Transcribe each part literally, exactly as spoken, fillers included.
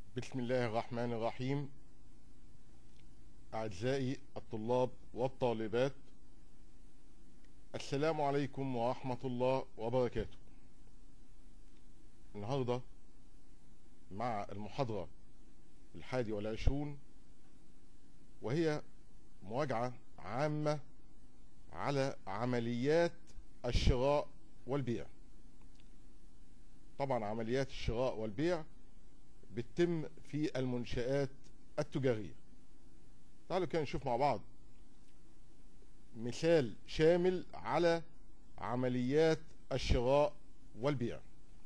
بسم الله الرحمن الرحيم. أعزائي الطلاب والطالبات، السلام عليكم ورحمة الله وبركاته. النهاردة مع المحاضرة الحادي والعشرون، وهي مراجعة عامة على عمليات الشراء والبيع. طبعا عمليات الشراء والبيع بتتم في المنشآت التجارية. تعالوا كده نشوف مع بعض مثال شامل على عمليات الشراء والبيع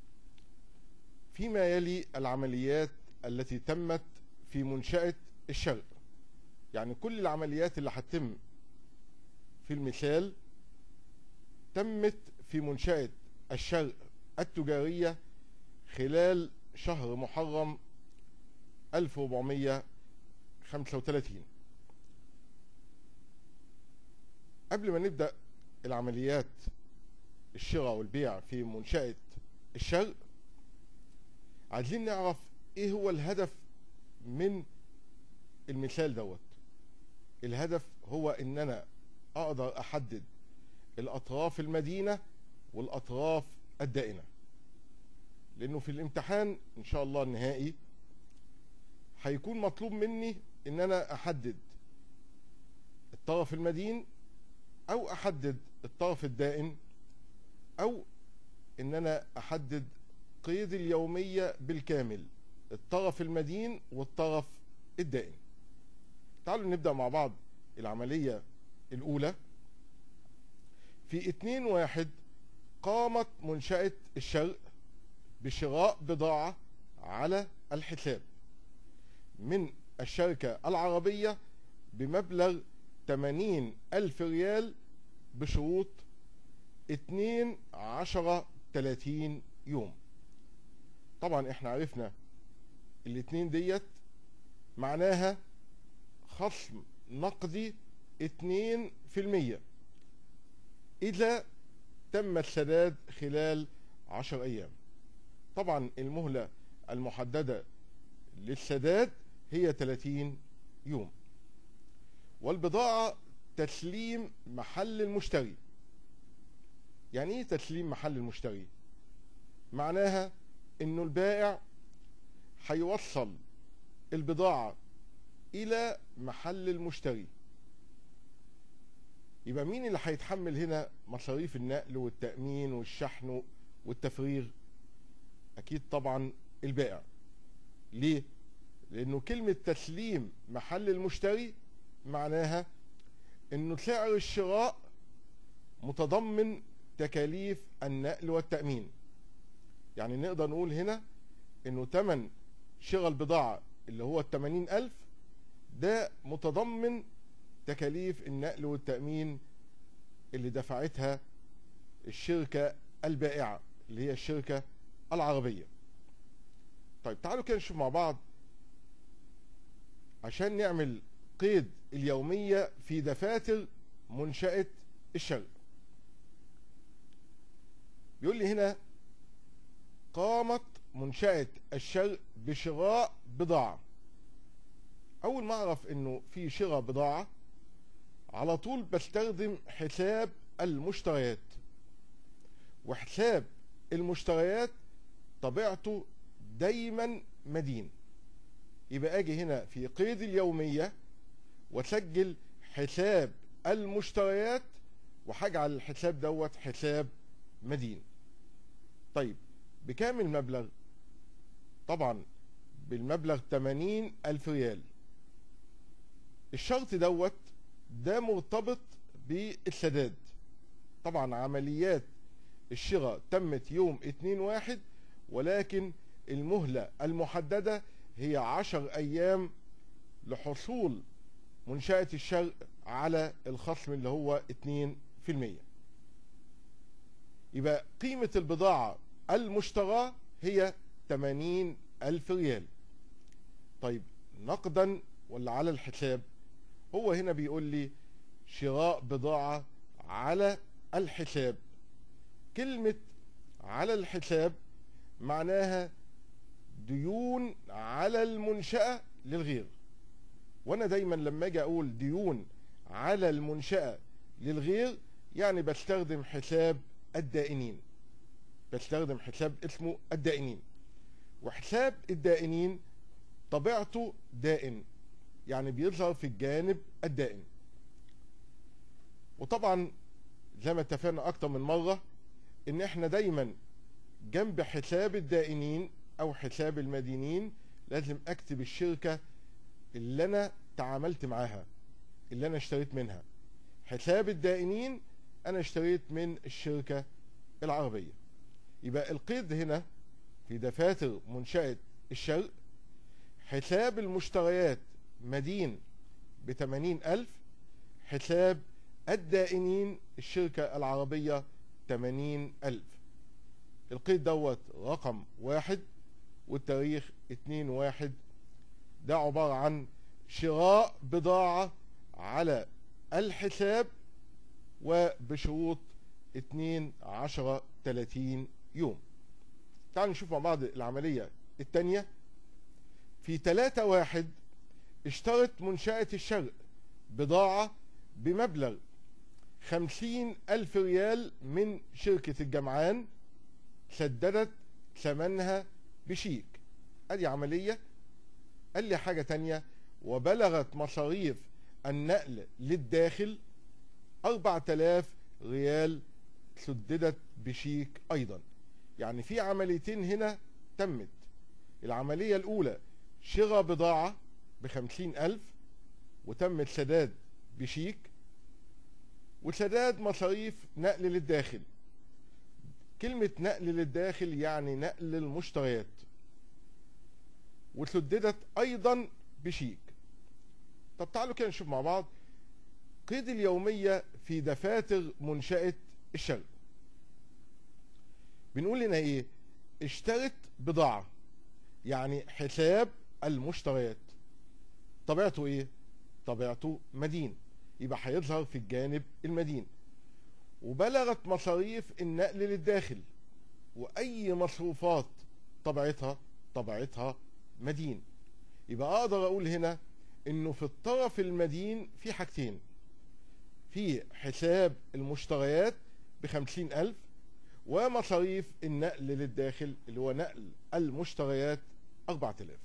فيما يلي العمليات التي تمت في منشأة الشرق. يعني كل العمليات اللي هتتم في المثال تمت في منشأة الشرق التجارية خلال شهر محرم ألف وأربعمائة وخمسة وثلاثين. قبل ما نبدأ العمليات الشراء والبيع في منشأة الشرق، عايزين نعرف ايه هو الهدف من المثال دوت. الهدف هو ان انا اقدر احدد الاطراف المدينة والاطراف الدائنة، لانه في الامتحان ان شاء الله النهائي هيكون مطلوب مني ان انا احدد الطرف المدين او احدد الطرف الدائن، او ان انا احدد قيد اليومية بالكامل، الطرف المدين والطرف الدائن. تعالوا نبدأ مع بعض العملية الاولى. في اتنين واحد قامت منشأة الشرق بشراء بضاعة على الحساب من الشركة العربية بمبلغ ثمانين ألف ريال بشروط اتنين عشرة ثلاثين يوم. طبعا احنا عرفنا الاتنين ديت معناها خصم نقدي اتنين في المية إذا تم السداد خلال عشر أيام. طبعا المهلة المحددة للسداد هي ثلاثين يوم. والبضاعة تسليم محل المشتري. يعني ايه تسليم محل المشتري؟ معناها انه البائع هيوصل البضاعة الى محل المشتري. يبقى مين اللي هيتحمل هنا مصاريف النقل والتأمين والشحن والتفريغ؟ اكيد طبعا البائع. ليه؟ لانه كلمة تسليم محل المشتري معناها انه سعر الشراء متضمن تكاليف النقل والتأمين. يعني نقدر نقول هنا انه تمن شراء البضاعة اللي هو الثمانين ألف ده متضمن تكاليف النقل والتأمين اللي دفعتها الشركة البائعة اللي هي الشركة العربية. طيب تعالوا كده نشوف مع بعض عشان نعمل قيد اليومية في دفاتر منشأة الشرق. بيقول لي هنا قامت منشأة الشرق بشراء بضاعة. أول ما أعرف إنه في شراء بضاعة على طول بستخدم حساب المشتريات، وحساب المشتريات طبيعته دايما مدين. يبقى أجي هنا في قيد اليومية وسجل حساب المشتريات وهجعل الحساب دوت حساب مدين. طيب بكام المبلغ؟ طبعا بالمبلغ ثمانين ألف ريال. الشرط دوت ده مرتبط بالسداد. طبعا عمليات الشراء تمت يوم اتنين واحد، ولكن المهلة المحددة هي عشر أيام لحصول منشأة الشرق على الخصم اللي هو اتنين في المية. يبقى قيمة البضاعة المشتراه هي ثمانين ألف ريال. طيب نقدا ولا على الحساب؟ هو هنا بيقول لي شراء بضاعة على الحساب. كلمة على الحساب معناها ديون على المنشأة للغير. وانا دايما لما اجي اقول ديون على المنشأة للغير يعني بستخدم حساب الدائنين، بستخدم حساب اسمه الدائنين. وحساب الدائنين طبيعته دائن، يعني بيظهر في الجانب الدائن. وطبعا زي ما اتفقنا اكتر من مرة ان احنا دايما جنب حساب الدائنين او حساب المدينين لازم اكتب الشركة اللي انا تعاملت معاها، اللي انا اشتريت منها. حساب الدائنين انا اشتريت من الشركة العربية. يبقى القيد هنا في دفاتر منشأة الشرق حساب المشتريات مدين بثمانين ألف، حساب الدائنين الشركة العربية ثمانين ألف. القيد دوت رقم واحد والتاريخ اتنين واحد. ده عبارة عن شراء بضاعة على الحساب وبشروط اتنين عشرة تلاتين يوم. تعالوا نشوف مع بعض العملية التانية. في تلاتة واحد اشترت منشأة الشرق بضاعة بمبلغ خمسين ألف ريال من شركة الجمعان، سددت ثمنها بشيك. ادي عملية. قال لي حاجة تانية، وبلغت مصاريف النقل للداخل أربعة آلاف ريال سددت بشيك أيضا. يعني في عمليتين هنا تمت. العملية الأولى شراء بضاعة بخمسين ألف وتم السداد بشيك، وسداد مصاريف نقل للداخل. كلمة نقل للداخل يعني نقل المشتريات، وسددت أيضا بشيك. طب تعالوا كده نشوف مع بعض قيد اليومية في دفاتر منشأة الشرق. بنقول لنا ايه؟ اشترت بضاعة، يعني حساب المشتريات طبيعته ايه؟ طبيعته مدين، يبقى هيظهر في الجانب المدين. وبلغت مصاريف النقل للداخل، واي مصروفات طبيعتها طبيعتها مدين. يبقى اقدر اقول هنا انه في الطرف المدين في حاجتين، في حساب المشتريات بخمسين ألف ومصاريف النقل للداخل اللي هو نقل المشتريات أربعة آلاف،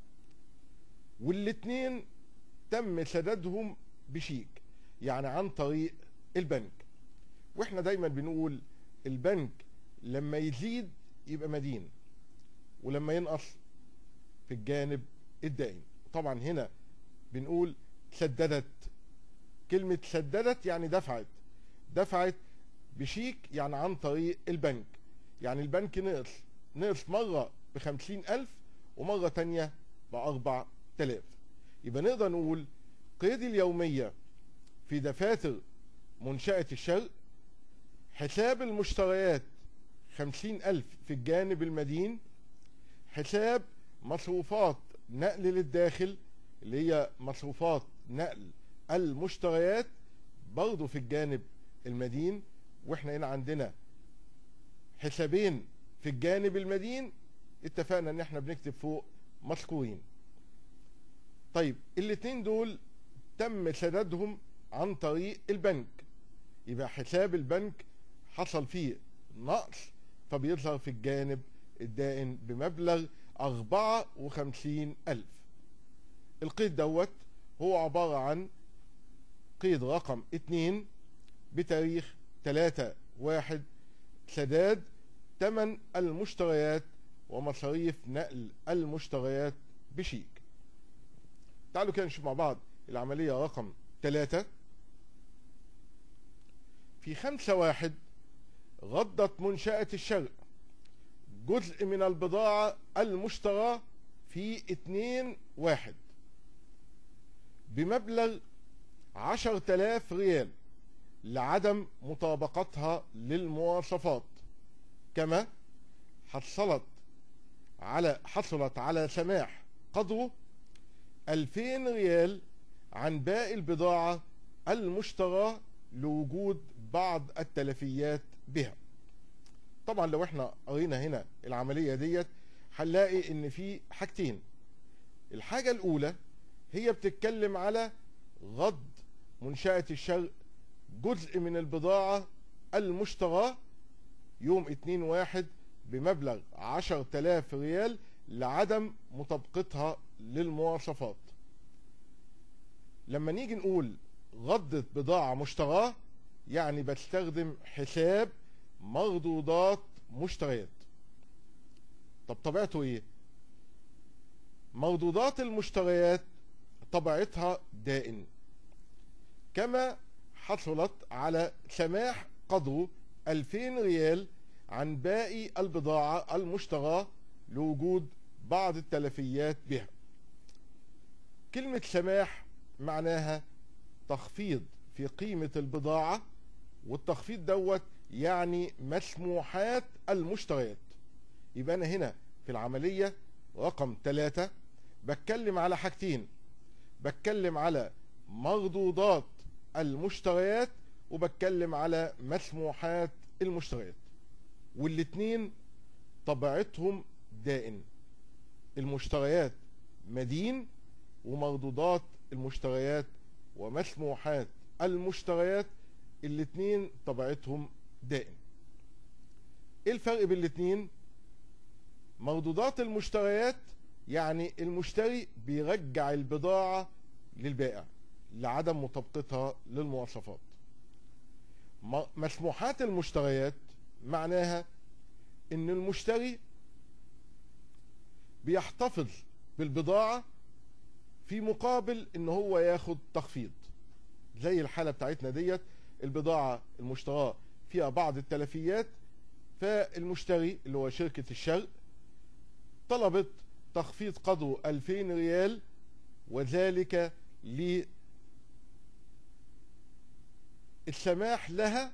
والاتنين تم سدادهم بشيك، يعني عن طريق البنك. واحنا دايما بنقول البنك لما يزيد يبقى مدين، ولما ينقص في الجانب الدائن. طبعا هنا بنقول سددت. كلمة سددت يعني دفعت، دفعت بشيك يعني عن طريق البنك. يعني البنك نقص نقص مرة بخمسين ألف ومرة تانية بأربع تلاف. يبقى نقدر نقول قيد اليومية في دفاتر منشأة الشرق حساب المشتريات خمسين ألف في الجانب المدين، حساب مصروفات نقل للداخل اللي هي مصروفات نقل المشتريات برضو في الجانب المدين. واحنا هنا عندنا حسابين في الجانب المدين، اتفقنا ان احنا بنكتب فوق مذكورين. طيب الاتنين دول تم سدادهم عن طريق البنك، يبقى حساب البنك حصل فيه نقص فبيظهر في الجانب الدائن بمبلغ أربعة وخمسين ألف. القيد دوت هو عبارة عن قيد رقم اتنين بتاريخ تلاتة واحد، سداد ثمن المشتريات ومصاريف نقل المشتريات بشيك. تعالوا كده نشوف مع بعض العملية رقم ثلاثة. في خمسة واحد غضت منشأة الشرق جزء من البضاعة المشترى في اتنين واحد بمبلغ عشرة آلاف ريال لعدم مطابقتها للمواصفات، كما حصلت على حصلت على سماح قدره ألفين ريال عن باقي البضاعة المشترى لوجود بعض التلفيات بها. طبعا لو احنا قرينا هنا العملية ديت هنلاقي ان في حاجتين. الحاجة الاولى هي بتتكلم على غض منشأة الشرق جزء من البضاعة المشتراه يوم اتنين واحد بمبلغ عشرة آلاف ريال لعدم مطابقتها للمواصفات. لما نيجي نقول غضة بضاعة مشتراه يعني بستخدم حساب مردودات مشتريات. طب طبيعته ايه؟ مردودات المشتريات طبيعتها دائن، كما حصلت على سماح قدره ألفين ريال عن باقي البضاعة المشتراه لوجود بعض التلفيات بها. كلمة سماح معناها تخفيض في قيمة البضاعة، والتخفيض دوت يعني مسموحات المشتريات. يبقى أنا هنا في العملية رقم ثلاثة بتكلم على حاجتين، بتكلم على مردودات المشتريات وبتكلم على مسموحات المشتريات، والاتنين طبيعتهم دائن. المشتريات مدين، ومردودات المشتريات ومسموحات المشتريات الاتنين طبيعتهم دائن. ايه الفرق بين الاتنين؟ مردودات المشتريات يعني المشتري بيرجع البضاعة للبائع لعدم مطابقتها للمواصفات. مسموحات المشتريات معناها ان المشتري بيحتفظ بالبضاعة في مقابل ان هو ياخد تخفيض. زي الحالة بتاعتنا ديت، البضاعة المشتراه فيها بعض التلفيات، فالمشتري اللي هو شركة الشرق طلبت تخفيض قدره ألفين ريال، وذلك للسماح لها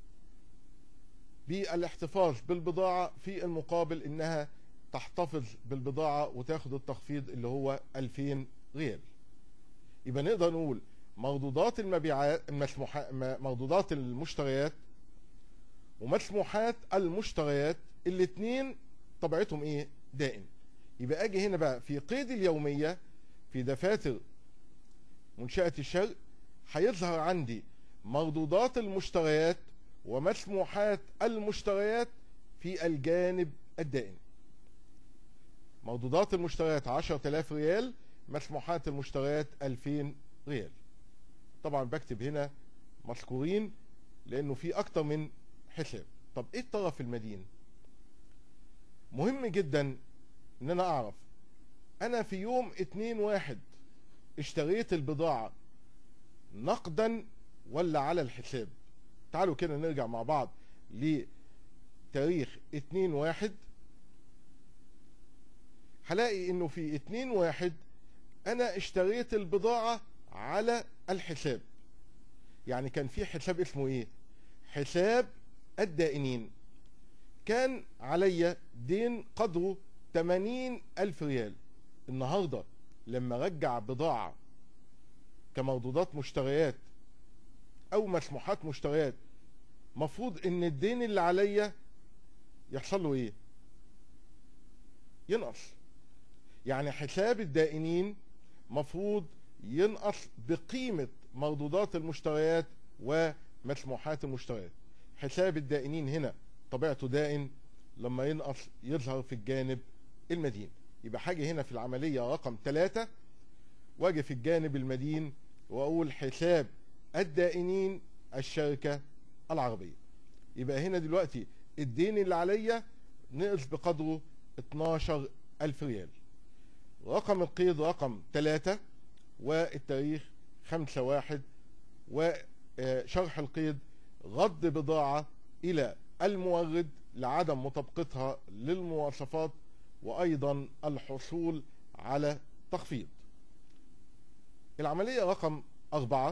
بالاحتفاظ بالبضاعة في المقابل انها تحتفظ بالبضاعة وتاخد التخفيض اللي هو ألفين ريال. يبقى نقدر نقول مردودات المبيعات المسموحات، مردودات المشتريات ومسموحات المشتريات الاتنين طبيعتهم ايه؟ دائم. يبقى اجي هنا بقى في قيد اليومية في دفاتر منشأة الشرق هيظهر عندي مردودات المشتريات ومسموحات المشتريات في الجانب الدائم. مردودات المشتريات عشرة آلاف ريال، مسموحات المشتريات ألفين ريال. طبعا بكتب هنا مذكورين لانه في اكتر من حساب. طب ايه الطرف المدين؟ مهم جدا ان انا اعرف انا في يوم اتنين واحد اشتريت البضاعة نقدا ولا على الحساب. تعالوا كده نرجع مع بعض لتاريخ اتنين واحد. هلاقي انه في اتنين واحد انا اشتريت البضاعة على الحساب. يعني كان في حساب اسمه ايه؟ حساب الدائنين. كان عليا دين قدره تمانين ألف ريال. النهاردة لما رجع بضاعة كمردودات مشتريات او مسموحات مشتريات، مفروض ان الدين اللي عليا يحصل له ايه؟ ينقص. يعني حساب الدائنين مفروض ينقص بقيمة مردودات المشتريات ومسموحات المشتريات. حساب الدائنين هنا طبيعته دائن، لما ينقص يظهر في الجانب المدين. يبقى حاجة هنا في العملية رقم ثلاثة، واجي في الجانب المدين واقول حساب الدائنين الشركة العربية. يبقى هنا دلوقتي الدين اللي عليا نقص بقدره اتناشر ألف ريال. رقم القيد رقم ثلاثة، والتاريخ خمسة واحد، وشرح القيد غض بضاعة إلى المورد لعدم مطابقتها للمواصفات، وأيضا الحصول على تخفيض. العملية رقم أربعة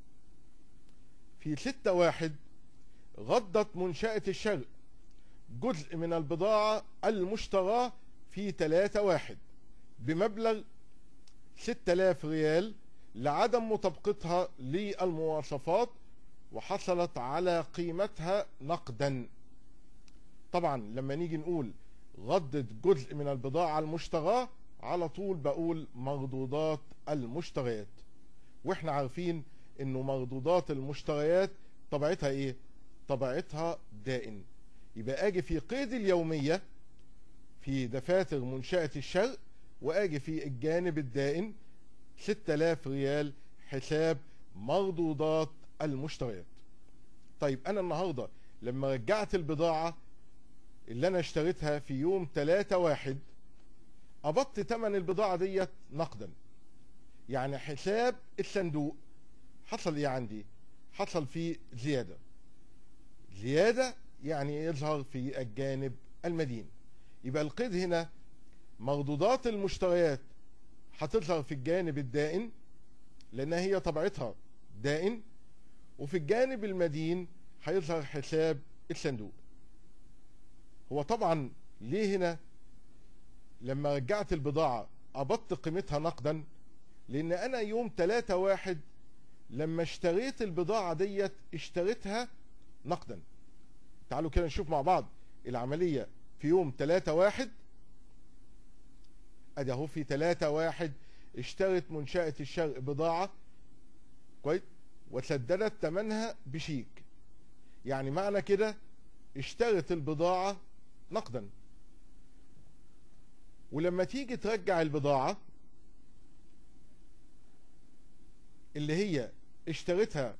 في ستة واحد غضت منشأة الشرق جزء من البضاعة المشتراه في ثلاثة واحد بمبلغ ستة آلاف ريال لعدم مطابقتها للمواصفات، وحصلت على قيمتها نقدا. طبعا لما نيجي نقول غضت جزء من البضاعة المشتراه، على طول بقول مردودات المشتريات. واحنا عارفين انه مردودات المشتريات طبيعتها ايه؟ طبيعتها دائن. يبقى اجي في قيد اليومية في دفاتر منشأة الشرق، واجي في الجانب الدائن ستة آلاف ريال حساب مردودات المشتريات. طيب انا النهاردة لما رجعت البضاعة اللي انا اشتريتها في يوم تلاتة واحد، قبضت تمن البضاعة ديت نقدا، يعني حساب الصندوق حصل ايه عندي؟ حصل فيه زيادة. زيادة يعني يظهر في الجانب المدين. يبقى القيد هنا مردودات المشتريات هتظهر في الجانب الدائن لأنها هي طبيعتها دائن، وفي الجانب المدين هيظهر حساب الصندوق. هو طبعا ليه هنا لما رجعت البضاعة قبضت قيمتها نقدا؟ لأن أنا يوم تلاتة واحد لما اشتريت البضاعة ديت اشتريتها نقدا. تعالوا كده نشوف مع بعض العملية في يوم تلاتة واحد. ادي اهو في تلاتة واحد اشترت منشأة الشرق بضاعة كويس وسددت ثمنها بشيك، يعني معنى كده اشترت البضاعة نقدا. ولما تيجي ترجع البضاعة اللي هي اشترتها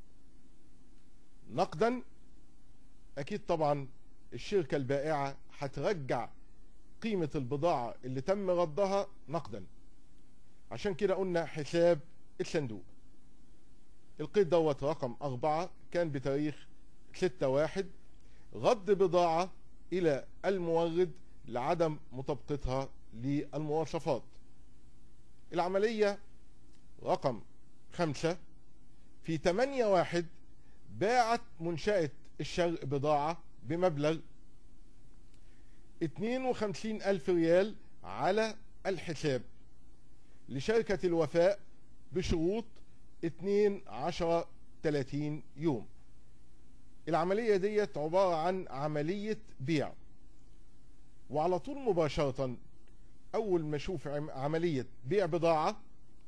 نقدا، اكيد طبعا الشركة البائعة هترجع قيمة البضاعة اللي تم ردها نقدا. عشان كده قلنا حساب الصندوق. القيد دوت رقم أربعة كان بتاريخ ستة واحد، رد بضاعة إلى المورد لعدم مطابقتها للمواصفات. العملية رقم خمسة في تمانية واحد باعت منشأة الشرق بضاعة بمبلغ اتنين وخمسين ألف ريال على الحساب لشركة الوفاء بشروط اتنين عشرة تلاتين يوم. العملية ديت عبارة عن عملية بيع، وعلى طول مباشرة أول ما أشوف عملية بيع بضاعة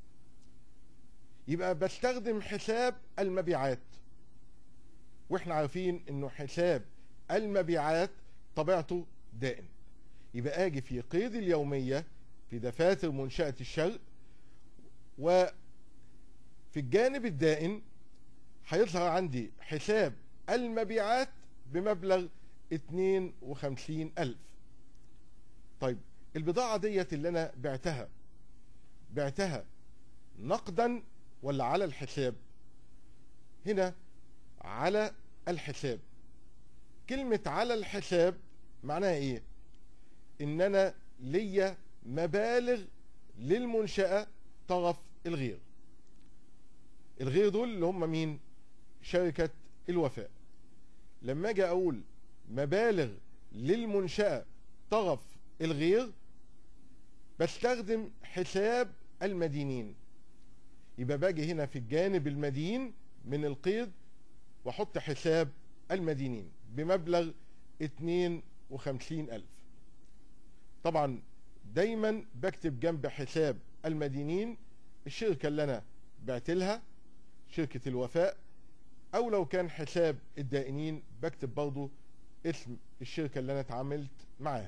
يبقى بستخدم حساب المبيعات. واحنا عارفين انه حساب المبيعات طبيعته دائم. يبقى اجي في قيد اليومية في دفاتر منشأة الشرق، وفي الجانب الدائن هيظهر عندي حساب المبيعات بمبلغ اتنين وخمسين ألف. طيب البضاعة ديت اللي انا بعتها بعتها نقدا ولا على الحساب؟ هنا على الحساب. كلمة على الحساب معناها ايه؟ ان انا ليا مبالغ للمنشأة طرف الغير. الغير دول اللي هم مين؟ شركة الوفاء. لما اجي اقول مبالغ للمنشأة طرف الغير بستخدم حساب المدينين. يبقى باجي هنا في الجانب المدين من القيد واحط حساب المدينين بمبلغ اتنين وخمسين ألف. طبعا دايما بكتب جنب حساب المدينين الشركة اللي انا بعت لها، شركة الوفاء، او لو كان حساب الدائنين بكتب برضو اسم الشركة اللي انا اتعاملت معاها.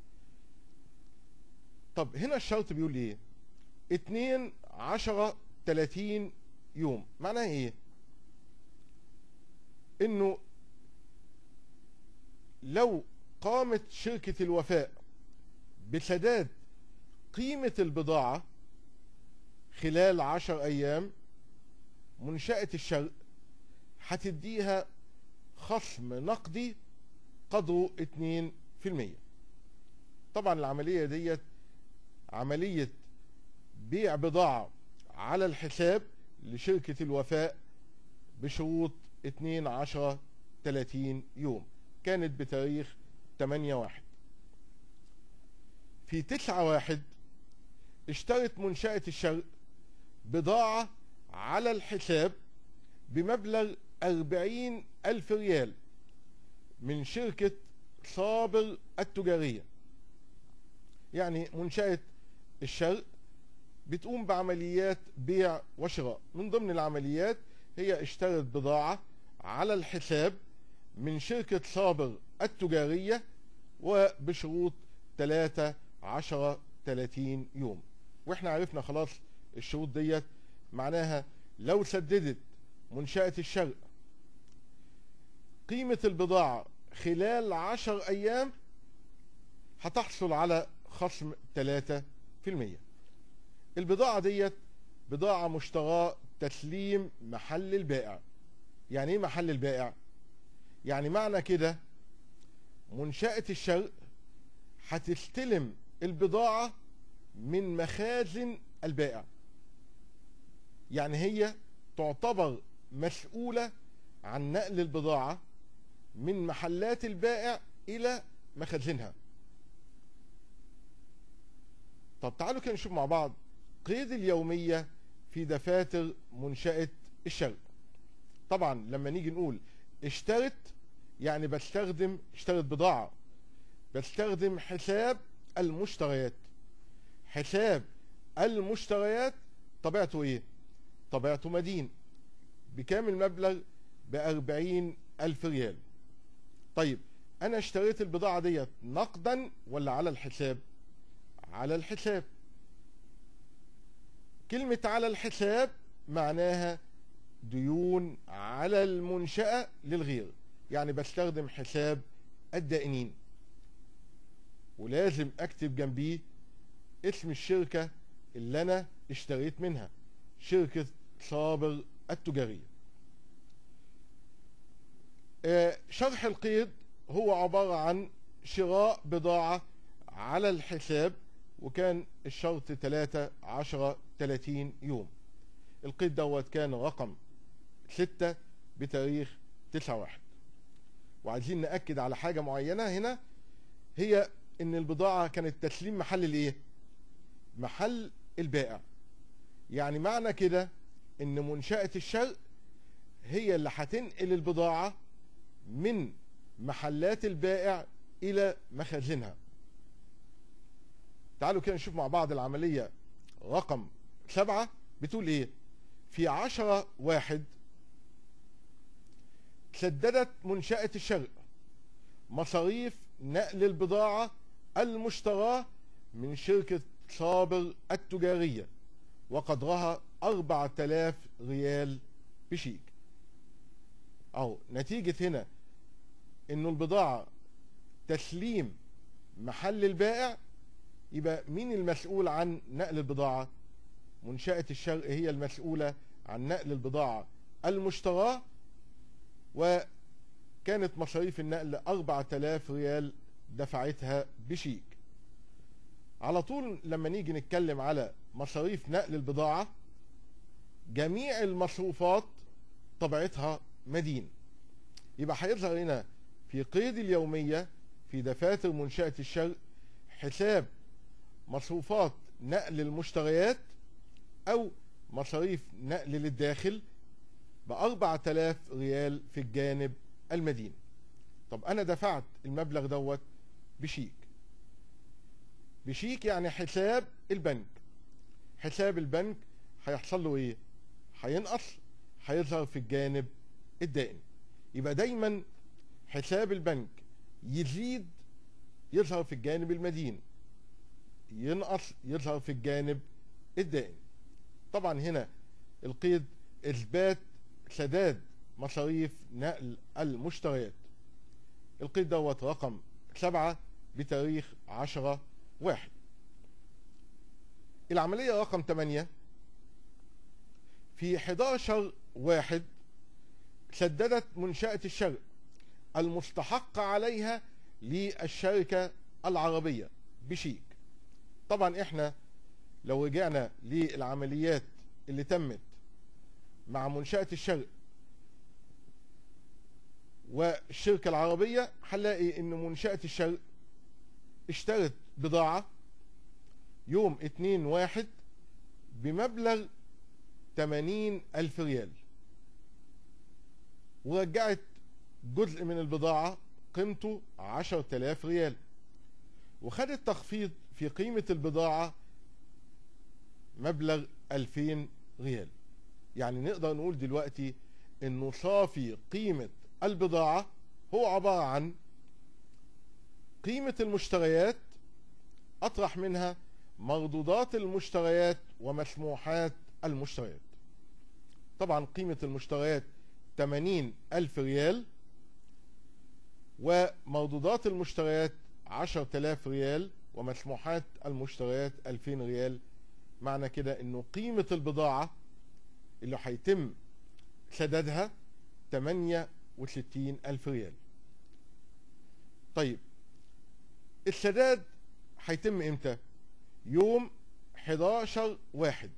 طب هنا الشرط بيقول ايه؟ اتنين عشرة تلاتين يوم. معناها ايه؟ انه لو قامت شركة الوفاء بسداد قيمة البضاعة خلال عشر ايام، منشأة الشرق هتديها خصم نقدي قدره اتنين في المية. طبعا العملية ديت عملية بيع بضاعة على الحساب لشركة الوفاء بشروط اتنين عشرة تلاتين يوم، كانت بتاريخ تمانية واحد. في تسعة واحد اشترت منشأة الشرق بضاعة على الحساب بمبلغ أربعين ألف ريال من شركة صابر التجارية. يعني منشأة الشرق بتقوم بعمليات بيع وشراء، من ضمن العمليات هي اشترت بضاعة على الحساب من شركة صابر التجارية وبشروط ثلاثة عشرة ثلاثين يوم. واحنا عرفنا خلاص الشروط ديت معناها لو سددت منشأة الشرق قيمة البضاعة خلال عشر أيام هتحصل على خصم ثلاثة في المية. البضاعة ديت بضاعة مشتراة تسليم محل البائع. يعني ايه محل البائع؟ يعني معنى كده منشأة الشرق هتستلم البضاعة من مخازن البائع، يعني هي تعتبر مسؤولة عن نقل البضاعة من محلات البائع إلى مخازنها. طب تعالوا كده نشوف مع بعض قيد اليومية في دفاتر منشأة الشرق. طبعا لما نيجي نقول اشترت يعني بستخدم اشترت بضاعة بستخدم حساب المشتريات. حساب المشتريات طبيعته ايه؟ طبيعته مدين. بكام المبلغ؟ بأربعين ألف ريال. طيب أنا اشتريت البضاعة ديت نقدا ولا على الحساب؟ على الحساب. كلمة على الحساب معناها ديون على المنشأة للغير، يعني بستخدم حساب الدائنين، ولازم أكتب جنبيه اسم الشركة اللي أنا اشتريت منها، شركة صابر التجارية. آه شرح القيد هو عبارة عن شراء بضاعة على الحساب، وكان الشرط ثلاثة عشرة ثلاثين يوم. القيد دوت كان رقم ستة بتاريخ تسعة واحد. وعايزين نأكد على حاجة معينة هنا، هي ان البضاعة كانت تسليم محل الايه؟ محل البائع. يعني معنى كده ان منشأة الشرق هي اللي هتنقل البضاعة من محلات البائع الى مخازنها. تعالوا كده نشوف مع بعض العملية رقم سبعة بتقول ايه؟ في عشرة واحد سددت منشأة الشرق مصاريف نقل البضاعة المشتراة من شركة صابر التجارية وقدرها أربعة آلاف ريال بشيك. أو نتيجة هنا إنه البضاعة تسليم محل البائع، يبقى مين المسؤول عن نقل البضاعة؟ منشأة الشرق هي المسؤولة عن نقل البضاعة المشتراة، وكانت مصاريف النقل أربعة آلاف ريال دفعتها بشيك. على طول لما نيجي نتكلم على مصاريف نقل البضاعة، جميع المصروفات طبيعتها مدين. يبقى هيظهر هنا في قيد اليومية في دفاتر منشأة الشرق حساب مصروفات نقل المشتريات أو مصاريف نقل للداخل بأربعة آلاف ريال في الجانب المدين. طب أنا دفعت المبلغ دوت بشيك. بشيك يعني حساب البنك. حساب البنك هيحصل له إيه؟ هينقص، هيظهر في الجانب الدائن. يبقى دايما حساب البنك يزيد يظهر في الجانب المدين، ينقص يظهر في الجانب الدائن. طبعا هنا القيد إثبات سداد مصاريف نقل المشتريات. القيد دوت رقم سبعة بتاريخ عشرة واحد. العملية رقم ثمانية في حداشر واحد سددت منشأة الشرق المستحق عليها للشركة العربية بشيك. طبعا احنا لو رجعنا للعمليات اللي تمت مع منشأة الشرق والشركة العربية هنلاقي ان منشأة الشرق اشترت بضاعة يوم اتنين واحد بمبلغ ثمانين ألف ريال، ورجعت جزء من البضاعة قيمته عشرة آلاف ريال، وخدت تخفيض في قيمة البضاعة مبلغ ألفين ريال. يعني نقدر نقول دلوقتي انه صافي قيمة البضاعة هو عبارة عن قيمة المشتريات اطرح منها مردودات المشتريات ومسموحات المشتريات. طبعا قيمة المشتريات ثمانين ألف ريال ومردودات المشتريات عشرة آلاف ريال ومسموحات المشتريات ألفين ريال. معنى كده انه قيمة البضاعة اللي هيتم سدادها ثمانية وستين ألف ريال. طيب السداد هيتم امتى؟ يوم حداشر واحد.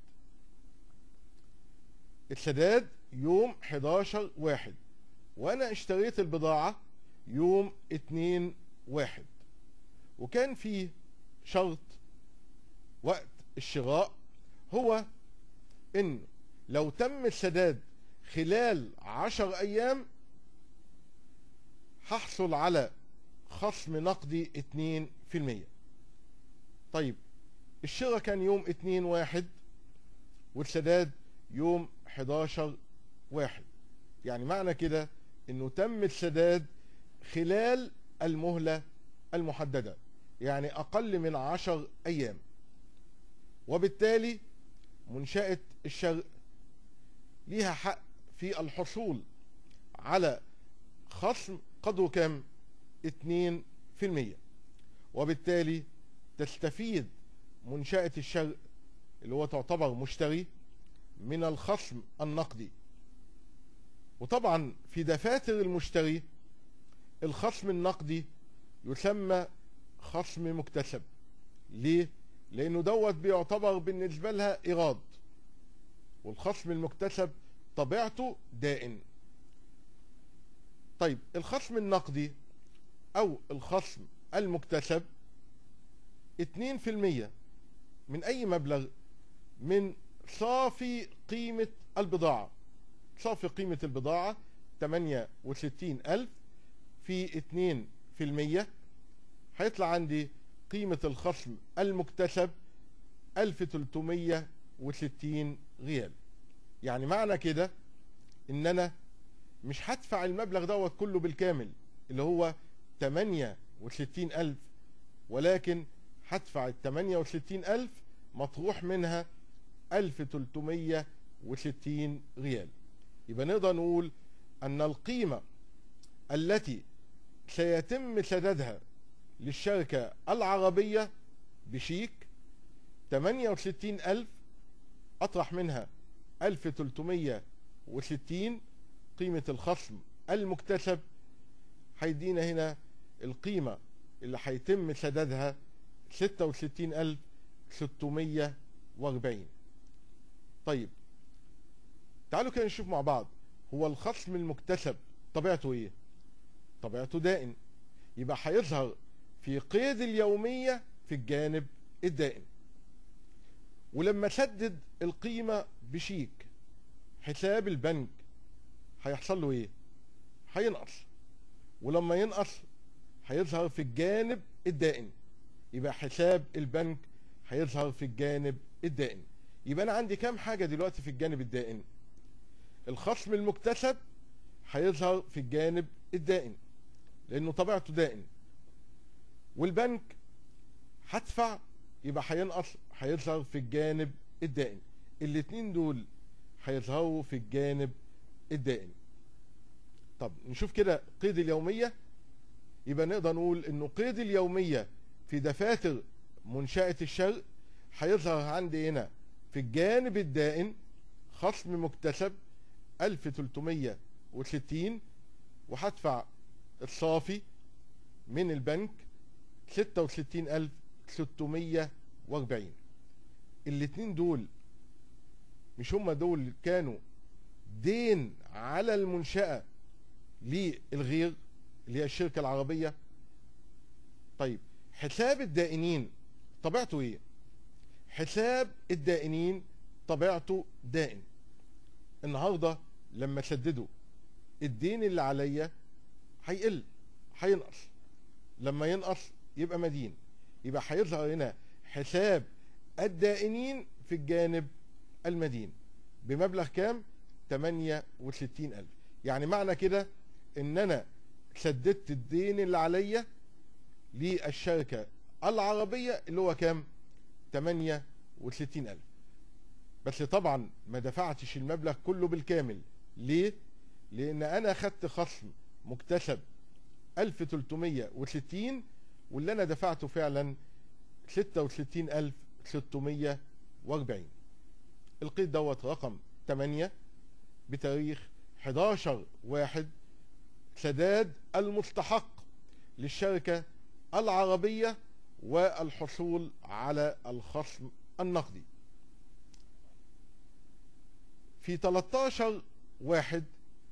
السداد يوم حداشر واحد، وانا اشتريت البضاعة يوم اتنين واحد، وكان فيه شرط وقت الشراء هو ان لو تم السداد خلال عشر ايام هحصل على خصم نقدي اتنين في المية. طيب الشراء كان يوم اتنين واحد والسداد يوم حداشر واحد، يعني معنى كده انه تم السداد خلال المهلة المحددة، يعني اقل من عشر ايام، وبالتالي منشأة الشرق ليها حق في الحصول على خصم قدره كام؟ اتنين في المية، وبالتالي تستفيد منشأة الشرق اللي هو تعتبر مشتري من الخصم النقدي. وطبعا في دفاتر المشتري الخصم النقدي يسمى خصم مكتسب. ليه؟ لانه دوت بيعتبر بالنسبة لها ايراد، والخصم المكتسب طبيعته دائن. طيب الخصم النقدي او الخصم المكتسب اتنين في المية من اي مبلغ من صافي قيمة البضاعة. صافي قيمة البضاعة ثمانية وستين ألف في اتنين في المية هيطلع عندي قيمة الخصم المكتسب ألف وتلتمية وستين ريال. يعني معنى كده ان انا مش هدفع المبلغ دوت كله بالكامل اللي هو ثمانية وستين ألف، ولكن هدفع ال ثمانية وستين ألف مطروح منها ألف وتلتمية وستين ريال. يبقى نقدر نقول ان القيمة التي سيتم سدادها للشركة العربية بشيك ثمانية وستين ألف اطرح منها ألف وتلتمية وستين قيمة الخصم المكتسب، هيدينا هنا القيمة اللي هيتم سدادها ستة وستين ألف وستمية وأربعين. طيب تعالوا كده نشوف مع بعض، هو الخصم المكتسب طبيعته ايه؟ طبيعته دائن، يبقى هيظهر في قيد اليومية في الجانب الدائن. ولما سدد القيمة بشيك حساب البنك هيحصل له ايه؟ هينقص، ولما ينقص هيظهر في الجانب الدائن، يبقى حساب البنك هيظهر في الجانب الدائن. يبقى انا عندي كام حاجة دلوقتي في الجانب الدائن؟ الخصم المكتسب هيظهر في الجانب الدائن لانه طبيعته دائن، والبنك هدفع يبقى هينقص هيظهر في الجانب الدائن. الاتنين دول هيظهروا في الجانب الدائن. طب نشوف كده قيد اليومية. يبقى نقدر نقول انه قيد اليومية في دفاتر منشأة الشرق هيظهر عندي هنا في الجانب الدائن خصم مكتسب ألف وتلتمية وستين، وهدفع الصافي من البنك ستة وستين ألف وستمية وأربعين. الاتنين دول مش هما دول كانوا دين على المنشأة للغير اللي هي الشركة العربية؟ طيب حساب الدائنين طبيعته ايه؟ حساب الدائنين طبيعته دائن. النهارده لما سددوا الدين اللي عليا هيقل، هينقص، لما ينقص يبقى مدين، يبقى هيظهر هنا حساب الدائنين في الجانب المدين بمبلغ كام؟ ثمانية وستين ألف. يعني معنى كده ان انا سددت الدين اللي عليا للشركة العربية اللي هو كام؟ ثمانية وستين ألف. بس طبعا ما دفعتش المبلغ كله بالكامل. ليه؟ لان انا خدت خصم مكتسب ألف وثلاثمية وستين، واللي انا دفعته فعلا ستة وستين ألف وستمية وأربعين. القيد دوت رقم ثمانية بتاريخ حداشر واحد، سداد المستحق للشركة العربية والحصول على الخصم النقدي. في تلتاشر واحد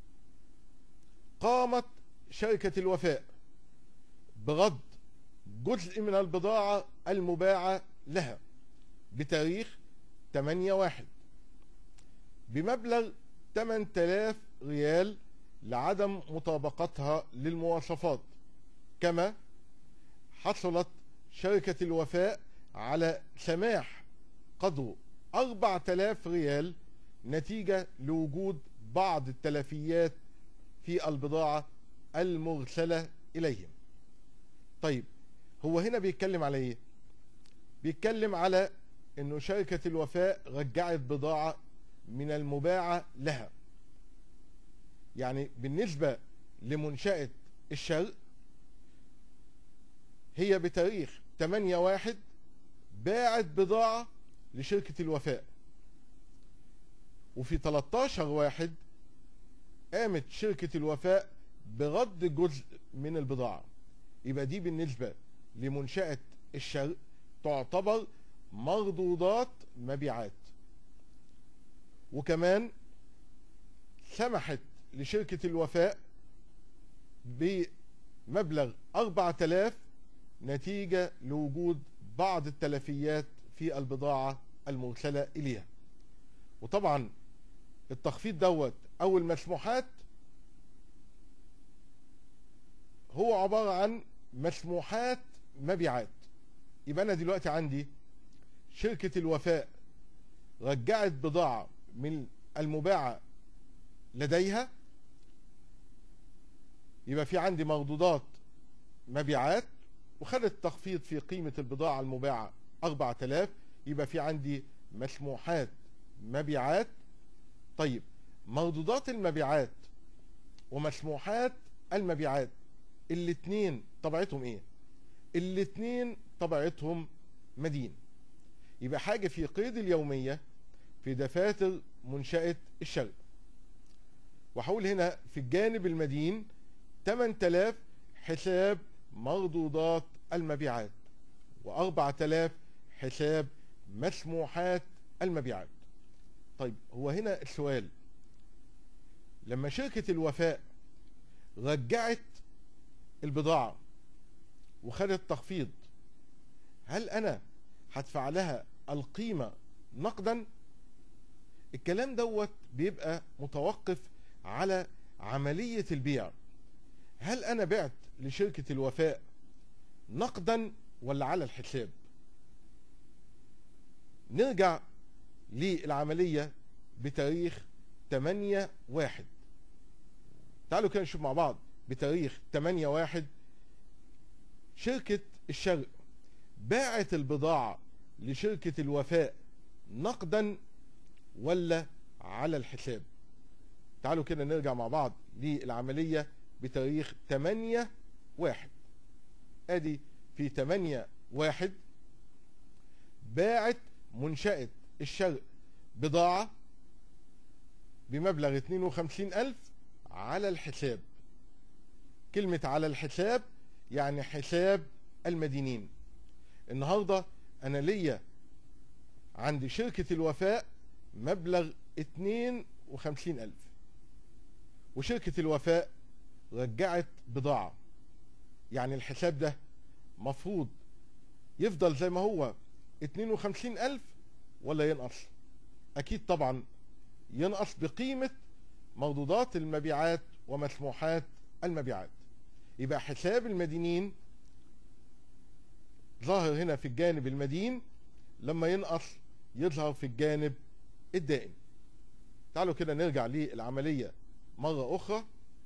قامت شركة الوفاء برد جزء من البضاعة المباعة لها بتاريخ ثمانية واحد بمبلغ ثمانية آلاف ريال لعدم مطابقتها للمواصفات. كما حصلت شركة الوفاء على سماح قدره أربعة آلاف ريال نتيجة لوجود بعض التلفيات في البضاعة المرسلة إليهم. طيب هو هنا بيتكلم على إيه؟ بيتكلم على إنه شركة الوفاء رجعت بضاعة من المباعة لها. يعني بالنسبة لمنشأة الشرق، هي بتاريخ ثمانية واحد باعت بضاعة لشركة الوفاء، وفي تلتاشر واحد قامت شركة الوفاء برد جزء من البضاعة. يبقى دي بالنسبة لمنشأة الشرق تعتبر مردودات مبيعات. وكمان سمحت لشركة الوفاء بمبلغ أربعة آلاف نتيجة لوجود بعض التلفيات في البضاعة المرسلة إليها. وطبعا التخفيض دوت أو المسموحات هو عبارة عن مسموحات مبيعات. يبقى أنا دلوقتي عندي شركة الوفاء رجعت بضاعة من المباعة لديها، يبقى في عندي مردودات مبيعات، وخدت تخفيض في قيمة البضاعة المباعة أربعة آلاف، يبقى في عندي مسموحات مبيعات. طيب مردودات المبيعات ومسموحات المبيعات الاتنين طبيعتهم ايه؟ الاتنين طبيعتهم مدين. يبقى حاجة في قيد اليومية في دفاتر منشأة الشرق. وحول هنا في الجانب المدين ثمانية آلاف حساب مردودات المبيعات، وأربعة آلاف حساب مسموحات المبيعات. طيب هو هنا السؤال، لما شركة الوفاء رجعت البضاعة وخدت تخفيض، هل أنا هدفع لها القيمة نقدا؟ الكلام دوت بيبقى متوقف على عملية البيع. هل أنا بعت لشركة الوفاء نقدا ولا على الحساب؟ نرجع للعملية بتاريخ ثمانية واحد. تعالوا كده نشوف مع بعض بتاريخ ثمانية واحد شركة الشرق باعت البضاعة لشركة الوفاء نقدا ولا على الحساب. تعالوا كده نرجع مع بعض للعملية بتاريخ ثمانية واحد. ادي في ثمانية واحد باعت منشأة الشرق بضاعة بمبلغ اثنين وخمسين ألف على الحساب. كلمة على الحساب يعني حساب المدينين. النهاردة أنا ليا عند شركة الوفاء مبلغ اثنين وخمسين ألف، وشركة الوفاء رجعت بضاعة. يعني الحساب ده مفروض يفضل زي ما هو اثنين وخمسين ألف ولا ينقص؟ أكيد طبعا ينقص بقيمة مردودات المبيعات ومسموحات المبيعات. يبقى حساب المدينين ظاهر هنا في الجانب المدين لما ينقص يظهر في الجانب الدائن. تعالوا كده نرجع للعملية مرة أخرى.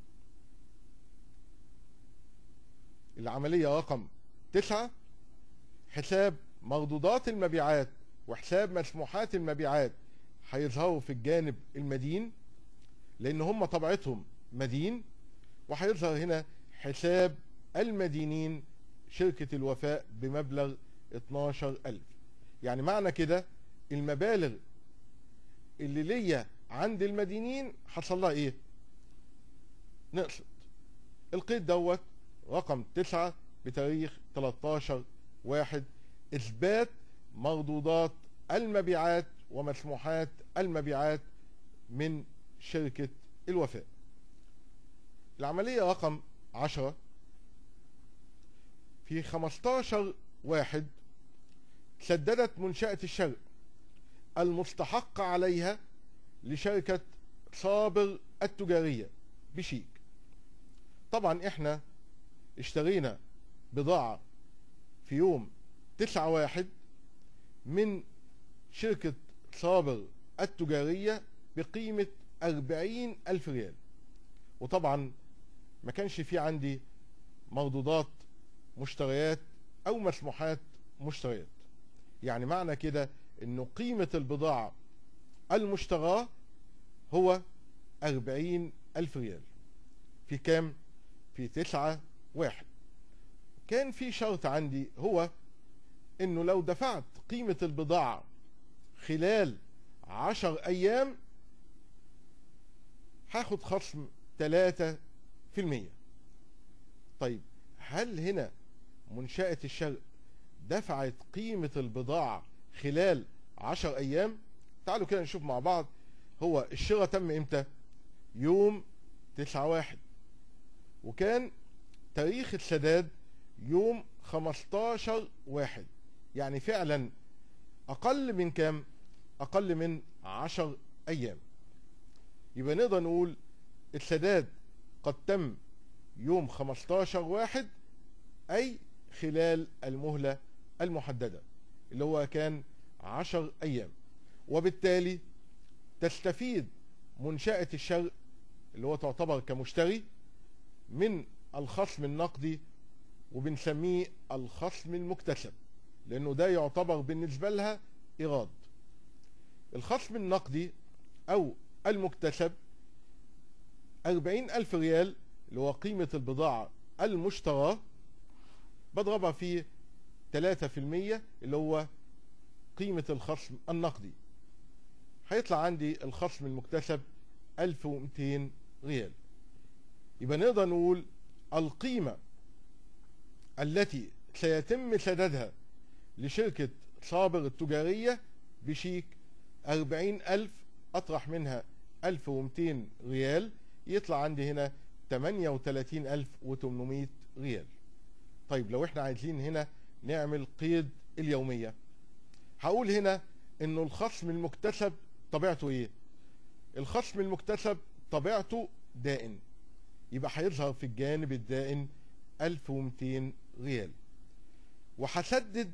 العملية رقم تسعة، حساب مردودات المبيعات وحساب مسموحات المبيعات هيظهروا في الجانب المدين لأن هم طبيعتهم مدين، وهيظهر هنا حساب المدينين شركة الوفاء بمبلغ اتناشر ألف. يعني معنى كده المبالغ اللي ليا عند المدينين حصل لها ايه؟ نقصت. القيد دوت رقم تسعة بتاريخ تلتاشر واحد، اثبات مردودات المبيعات ومسموحات المبيعات من شركة الوفاء. العملية رقم عشرة، في خمستاشر واحد سددت منشأة الشرق المستحق عليها لشركة صابر التجارية بشيك. طبعا احنا اشترينا بضاعة في يوم تسعة واحد من شركة صابر التجارية بقيمة أربعين ألف ريال، وطبعا ما كانش في عندي مردودات مشتريات أو مسموحات مشتريات. يعني معنى كده إنه قيمة البضاعة المشتراه هو أربعين ألف ريال في كام؟ في تسعة واحد. كان في شرط عندي هو إنه لو دفعت قيمة البضاعة خلال عشر أيام هاخد خصم تلاتة في المية. طيب هل هنا منشأة الشرق دفعت قيمة البضاعة خلال عشر أيام؟ تعالوا كده نشوف مع بعض. هو الشراء تم إمتى؟ يوم تسعة واحد، وكان تاريخ السداد يوم خمستاشر واحد، يعني فعلا أقل من كام؟ أقل من عشر أيام. يبقى نقدر نقول السداد قد تم يوم خمستاشر واحد، أي خلال المهلة المحددة اللي هو كان عشر أيام، وبالتالي تستفيد منشأة الشرق اللي هو تعتبر كمشتري من الخصم النقدي، وبنسميه الخصم المكتسب لأنه ده يعتبر بالنسبة لها إيراد. الخصم النقدي أو المكتسب أربعين ألف ريال اللي هو قيمة البضاعة المشتراه، بضربها في تلاتة في المية اللي هو قيمة الخصم النقدي، هيطلع عندي الخصم المكتسب ألف ومئتين ريال. يبقى نقدر نقول القيمة التي سيتم سدادها لشركة صابر التجارية بشيك أربعين ألف، أطرح منها ألف ومئتين ريال، يطلع عندي هنا تمانية وتلاتين ألف وتمنمية ريال. طيب لو احنا عايزين هنا نعمل قيد اليومية، هقول هنا انه الخصم المكتسب طبيعته ايه؟ الخصم المكتسب طبيعته دائن، يبقى هيظهر في الجانب الدائن ألف ومئتين ريال، وهسدد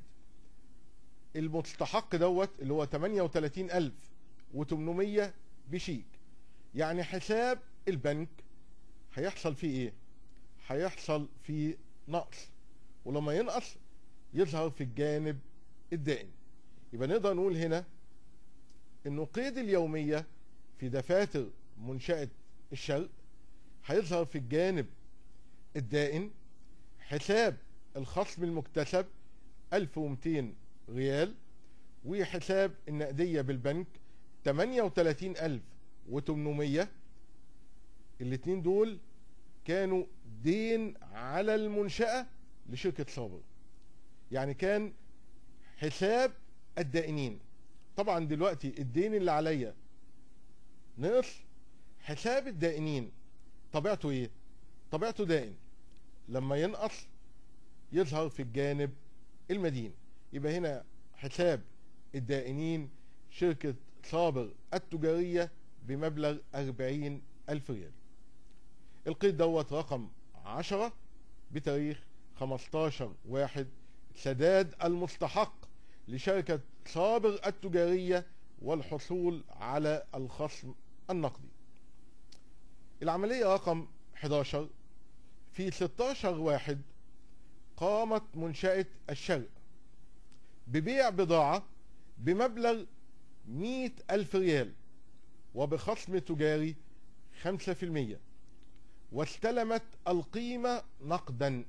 المستحق دوت اللي هو تمانية وتلاتين ألف وتمنمية بشيك. يعني حساب البنك هيحصل فيه ايه؟ هيحصل فيه نقص، ولما ينقص يظهر في الجانب الدائن. يبقى نقدر نقول هنا انه قيد اليومية في دفاتر منشأة الشرق هيظهر في الجانب الدائن حساب الخصم المكتسب ألف ومئتين ريال، وحساب النقدية بالبنك تمانية وتلاتين ألف وتمنمية. الاتنين دول كانوا دين على المنشأة لشركة صابر، يعني كان حساب الدائنين. طبعا دلوقتي الدين اللي عليا نقص، حساب الدائنين طبيعته ايه؟ طبيعته دائن، لما ينقص يظهر في الجانب المدين. يبقى هنا حساب الدائنين شركة صابر التجارية بمبلغ أربعين ألف ريال. القيد دوت رقم عشرة بتاريخ خمستاشر واحد، سداد المستحق لشركة صابغ التجارية والحصول على الخصم النقدي. العملية رقم حداشر، في ستاشر واحد قامت منشأة الشرق ببيع بضاعة بمبلغ مئة ألف ريال وبخصم تجاري خمسة في المئة، واستلمت القيمة نقدا.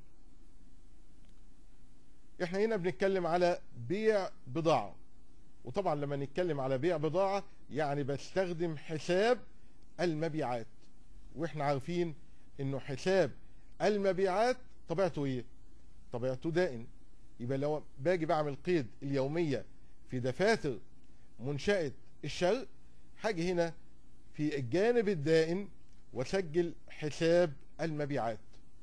احنا هنا بنتكلم على بيع بضاعة، وطبعا لما نتكلم على بيع بضاعة يعني بستخدم حساب المبيعات، واحنا عارفين انه حساب المبيعات طبيعته ايه؟ طبيعته دائن. يبقى لو باجي بعمل قيد اليومية في دفاتر منشأة الشرق، هاجي هنا في الجانب الدائن وسجل حساب المبيعات.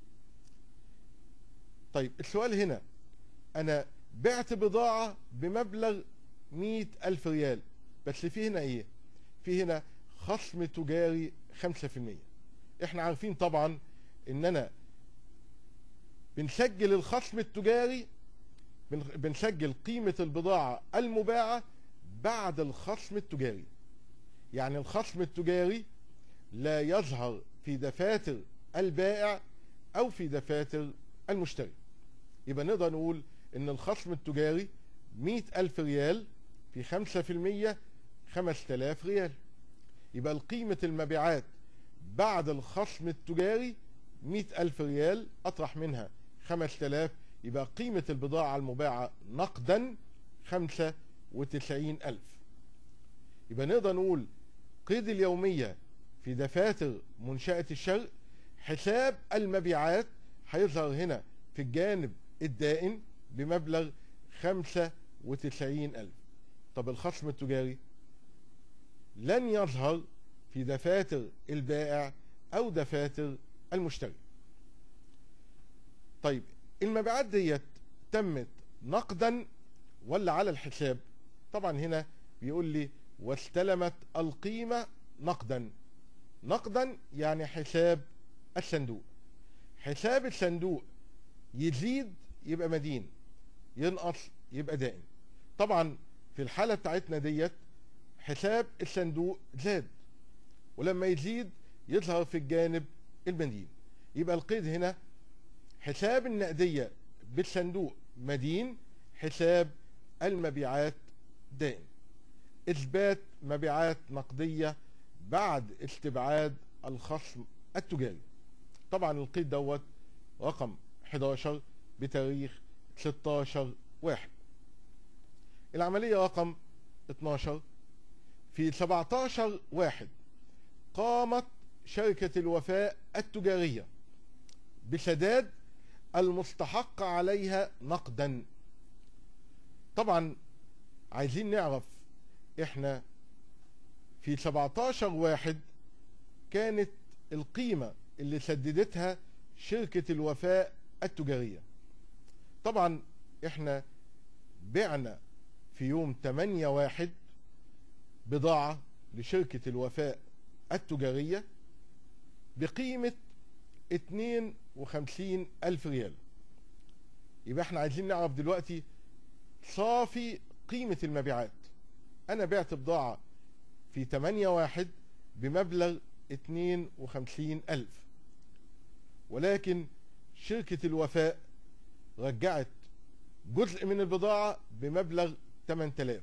طيب السؤال هنا، انا بعت بضاعة بمبلغ مئة ألف ريال، بس في هنا ايه؟ في هنا خصم تجاري خمسة في المئة. احنا عارفين طبعا اننا بنسجل الخصم التجاري، بنسجل قيمة البضاعة المباعة بعد الخصم التجاري. يعني الخصم التجاري لا يظهر في دفاتر البائع او في دفاتر المشتري. يبقى نقدر نقول ان الخصم التجاري مئة ألف ريال في خمسة في المئة خمسة آلاف ريال. يبقى القيمة المبيعات بعد الخصم التجاري مئة ألف ريال، أطرح منها خمسة آلاف، يبقى قيمة البضاعة المباعة نقدا خمسة وتسعين ألف. يبقى نقدر نقول قيد اليومية في دفاتر منشأة الشرق، حساب المبيعات هيظهر هنا في الجانب الدائن بمبلغ خمسة وتسعين ألف. طب الخصم التجاري لن يظهر في دفاتر البائع أو دفاتر المشتري. طيب المبيعات ديت تمت نقدا ولا على الحساب؟ طبعا هنا بيقول لي واستلمت القيمة نقدا. نقدا يعني حساب الصندوق. حساب الصندوق يزيد يبقى مدين، ينقص يبقى دائن. طبعا في الحالة بتاعتنا ديت حساب الصندوق زاد، ولما يزيد يظهر في الجانب المدين. يبقى القيد هنا حساب النقدية بالصندوق مدين، حساب المبيعات دائم. إثبات مبيعات نقدية بعد استبعاد الخصم التجاري. طبعا القيد دوت رقم حداشر بتاريخ ستاشر واحد. العملية رقم اتناشر، في سبعتاشر واحد قامت شركة الوفاء التجارية بسداد المستحق عليها نقدا. طبعا عايزين نعرف احنا في سبعتاشر واحد كانت القيمة اللي سددتها شركة الوفاء التجارية. طبعا احنا بعنا في يوم تمانية واحد بضاعة لشركة الوفاء التجارية بقيمة اتنين وخمسين ألف ريال. يبقى احنا عايزين نعرف دلوقتي صافي قيمة المبيعات. انا بعت بضاعة في تمانية واحد بمبلغ اتنين وخمسين ألف، ولكن شركة الوفاء رجعت جزء من البضاعة بمبلغ تمن آلاف،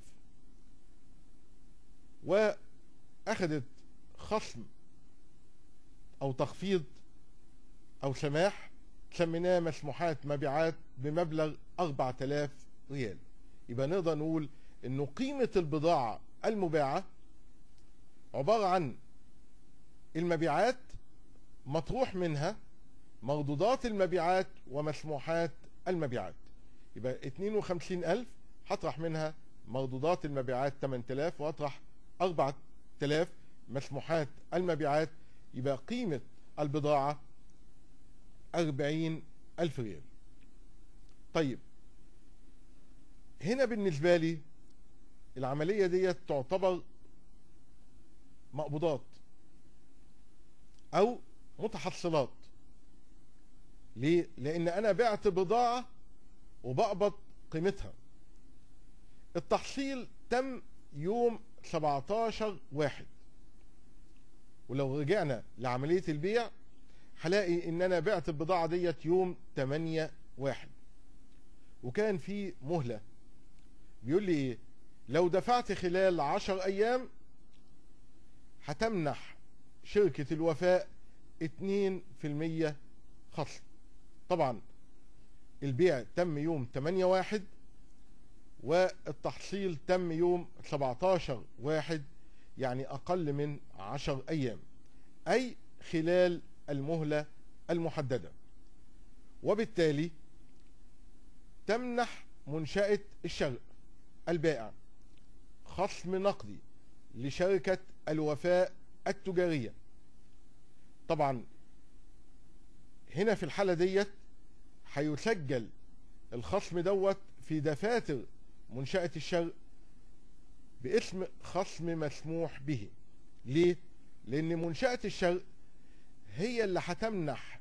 واخدت خصم او تخفيض او سماح سميناه مسموحات مبيعات بمبلغ أربعة آلاف ريال. يبقى نقدر نقول انه قيمة البضاعة المباعة عبارة عن المبيعات مطروح منها مردودات المبيعات ومسموحات المبيعات. يبقى اتنين وخمسين ألف هطرح منها مردودات المبيعات تمن آلاف، واطرح أربعة آلاف مسموحات المبيعات، يبقى قيمة البضاعة أربعين ألف ريال. طيب هنا بالنسبة لي العملية دي تعتبر مقبوضات أو متحصلات. ليه؟ لأن أنا بعت بضاعة وبقبض قيمتها. التحصيل تم يوم سبعتاشر واحد، ولو رجعنا لعملية البيع هلاقي ان انا بعت البضاعة ديت يوم تمانية واحد، وكان في مهلة. بيقول لي ايه؟ لو دفعت خلال عشر ايام هتمنح شركة الوفاء اتنين في المية خصم. طبعا البيع تم يوم تمانية واحد والتحصيل تم يوم سبعتاشر واحد، يعني اقل من عشر ايام، اي خلال المهلة المحددة. وبالتالي تمنح منشأة الشرق البائع خصم نقدي لشركة الوفاء التجارية. طبعا هنا في الحالة ديت هيسجل الخصم دوت في دفاتر منشأة الشرق باسم خصم مسموح به. ليه؟ لأن منشأة الشرق هي اللي هتمنح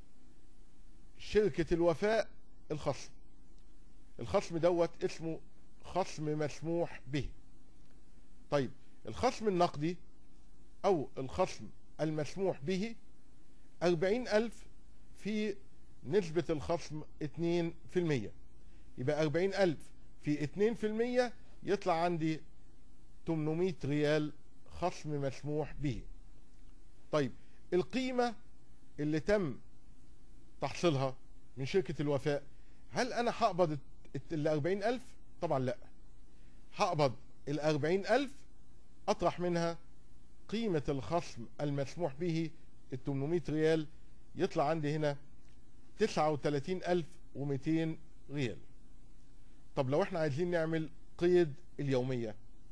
شركة الوفاء الخصم. الخصم دوت اسمه خصم مسموح به. طيب الخصم النقدي أو الخصم المسموح به أربعين ألف في نسبة الخصم اتنين في المية، يبقى أربعين ألف في اتنين في المية يطلع عندي تمنمية ريال خصم مسموح به. طيب القيمة اللي تم تحصيلها من شركة الوفاء، هل أنا هقبض ال أربعين ألف؟ طبعا لا، هقبض ال أربعين ألف أطرح منها قيمة الخصم المسموح به ال تمنمية ريال، يطلع عندي هنا تسعة وتلاتين ألف ومئتين ريال. طب لو احنا عايزين نعمل قيد اليومية،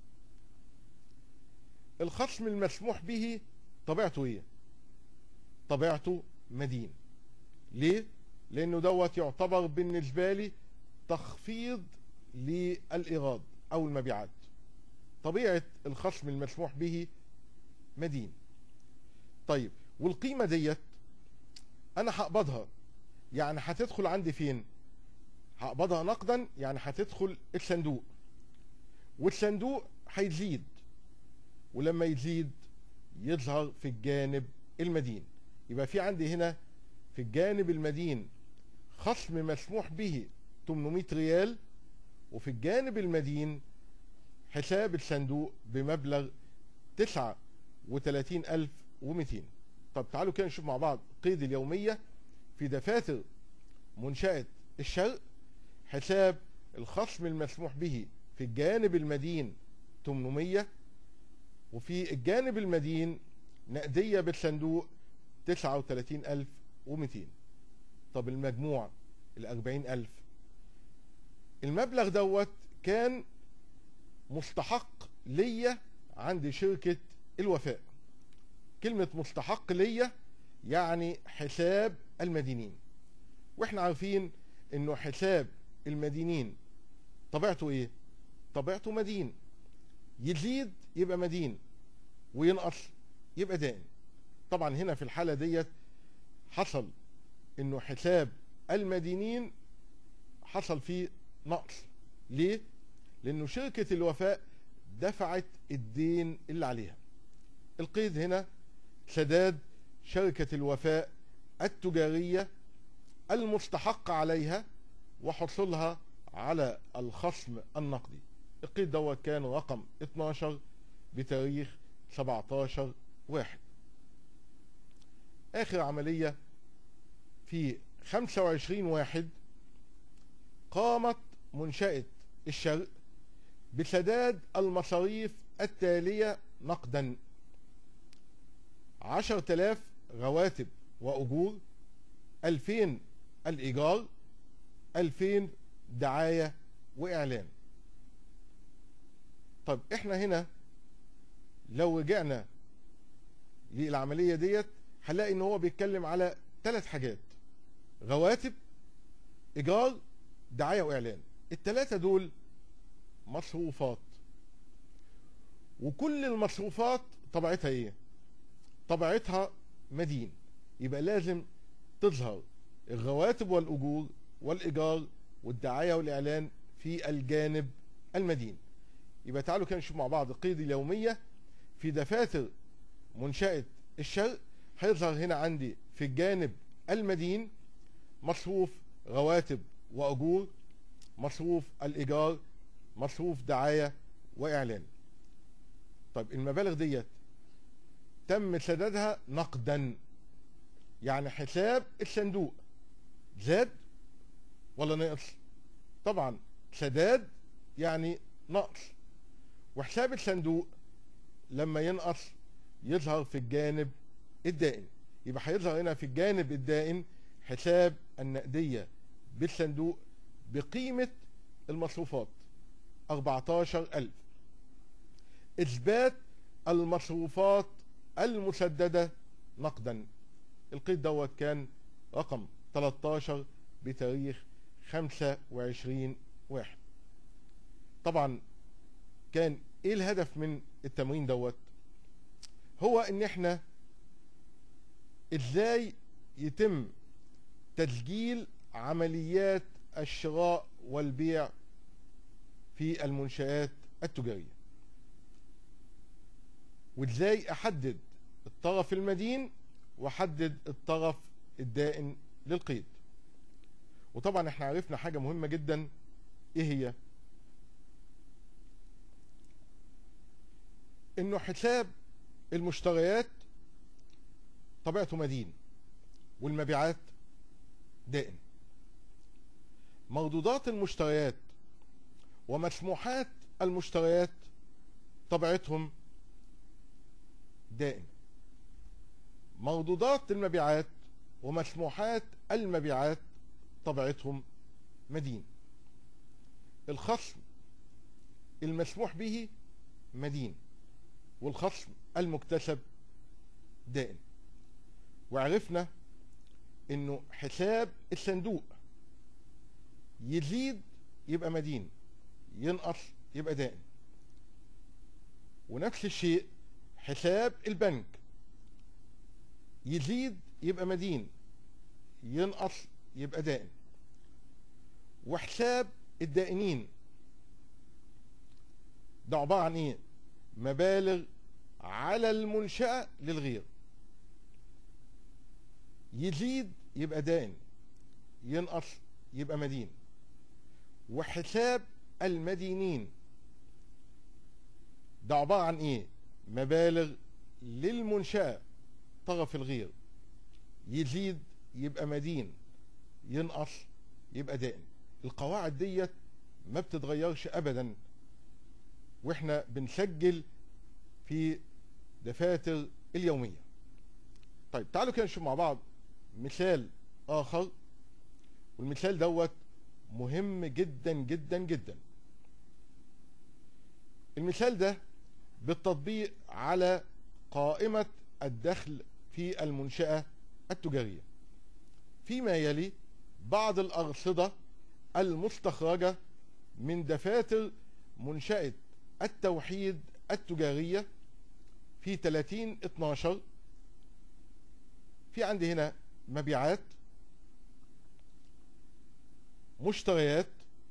الخصم المسموح به طبيعته ايه؟ طبيعته مدين. ليه؟ لانه دوت يعتبر بالنسبة لي تخفيض للإيراد او المبيعات. طبيعة الخصم المسموح به مدين. طيب والقيمة ديت انا هقبضها، يعني هتدخل عندي فين؟ هقبضها نقدا، يعني هتدخل الصندوق، والصندوق هيزيد، ولما يزيد يظهر في الجانب المدين. يبقى في عندي هنا في الجانب المدين خصم مسموح به تمنمية ريال، وفي الجانب المدين حساب الصندوق بمبلغ تسعة وتلاتين ألف ومئتين. طب تعالوا كده نشوف مع بعض قيد اليومية في دفاتر منشأة الشرق. حساب الخصم المسموح به في الجانب المدين تمنمية، وفي الجانب المدين نقدية بالصندوق تسعة وتلاتين ألف ومئتين. طب المجموع ال أربعين ألف، المبلغ دوت كان مستحق ليا عند شركة الوفاء. كلمة مستحق ليا يعني حساب المدينين، واحنا عارفين انه حساب المدينين طبيعته ايه؟ طبيعته مدين، يزيد يبقى مدين وينقص يبقى دائن. طبعا هنا في الحالة ديت حصل انه حساب المدينين حصل فيه نقص. ليه؟ لانه شركة الوفاء دفعت الدين اللي عليها. القيد هنا سداد شركة الوفاء التجارية المستحق عليها وحصولها على الخصم النقدي. القيد دوت كان رقم اتناشر بتاريخ سبعتاشر واحد. آخر عملية في خمسة وعشرين واحد قامت منشأة الشرق بسداد المصاريف التالية نقدا: عشرة آلاف رواتب وأجور، ألفين الإيجار، ألفين دعاية وإعلان. طب احنا هنا لو رجعنا للعملية ديت هنلاقي ان هو بيتكلم على ثلاث حاجات: رواتب، إيجار، دعاية وإعلان. الثلاثة دول مصروفات، وكل المصروفات طبيعتها ايه؟ طبيعتها مدين. يبقى لازم تظهر الرواتب والأجور والإيجار والدعاية والإعلان في الجانب المدين. يبقى تعالوا كده نشوف مع بعض القيد اليومية في دفاتر منشأة الشرق. هيظهر هنا عندي في الجانب المدين مصروف رواتب وأجور، مصروف الإيجار، مصروف دعاية وإعلان. طيب المبالغ ديت تم سدادها نقدا، يعني حساب الصندوق زاد ولا نقص؟ طبعا سداد يعني نقص، وحساب الصندوق لما ينقص يظهر في الجانب الدائن. يبقى هيظهر هنا في الجانب الدائن حساب النقدية بالصندوق بقيمة المصروفات أربعتاشر ألف. إثبات المصروفات المسددة نقدا، القيد دوت كان رقم تلتاشر بتاريخ خمسة وعشرين واحد. طبعا كان ايه الهدف من التمرين دوت؟ هو ان احنا ازاي يتم تسجيل عمليات الشراء والبيع في المنشآت التجارية، وازاي احدد الطرف المدين واحدد الطرف الدائن للقيد. وطبعا احنا عرفنا حاجة مهمة جدا، ايه هي؟ انه حساب المشتريات طبيعته مدين والمبيعات دائن. مردودات المشتريات ومسموحات المشتريات طبيعتهم دائن. مردودات المبيعات ومسموحات المبيعات طبيعتهم مدين. الخصم المسموح به مدين، والخصم المكتسب دائن. وعرفنا انه حساب الصندوق يزيد يبقى مدين، ينقص يبقى دائن. ونفس الشيء حساب البنك يزيد يبقى مدين، ينقص يبقى دائن. وحساب الدائنين ده عبارة عن ايه؟ مبالغ على المنشأة للغير، يزيد يبقى دائن، ينقص يبقى مدين. وحساب المدينين ده عبارة عن ايه؟ مبالغ للمنشأة طرف الغير، يزيد يبقى مدين، ينقص يبقى دائن. القواعد ديت ما بتتغيرش ابدا واحنا بنسجل في دفاتر اليومية. طيب تعالوا كده نشوف مع بعض مثال اخر، والمثال دوت مهم جدا جدا جدا. المثال ده بالتطبيق على قائمة الدخل في المنشأة التجارية. فيما يلي بعض الأرصدة المستخرجة من دفاتر منشأة التوحيد التجارية في ثلاثين اتناشر. في عندي هنا مبيعات، مشتريات،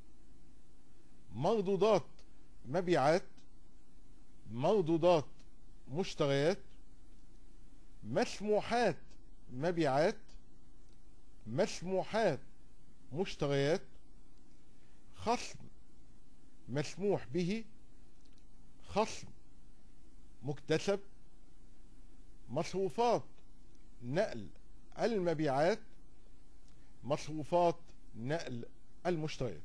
مردودات مبيعات، مردودات مشتريات، مسموحات مبيعات، مسموحات مشتريات، خصم مسموح به، خصم مكتسب، مصروفات نقل المبيعات، مصروفات نقل المشتريات.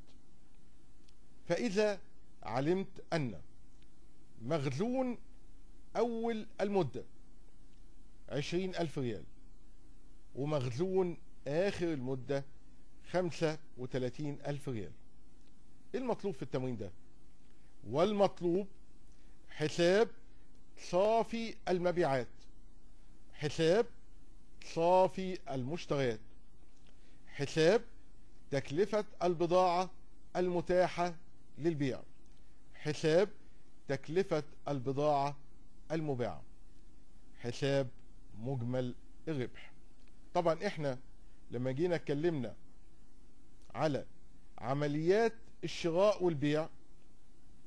فإذا علمت أن مخزون أول المدة عشرين ألف ريال ومخزون آخر المدة خمسة وثلاثين ألف ريال، إيه المطلوب في التمرين ده؟ والمطلوب حساب صافي المبيعات، حساب صافي المشتريات، حساب تكلفة البضاعة المتاحة للبيع، حساب تكلفة البضاعة المباعة، حساب مجمل الربح. طبعا احنا لما جينا اتكلمنا على عمليات الشراء والبيع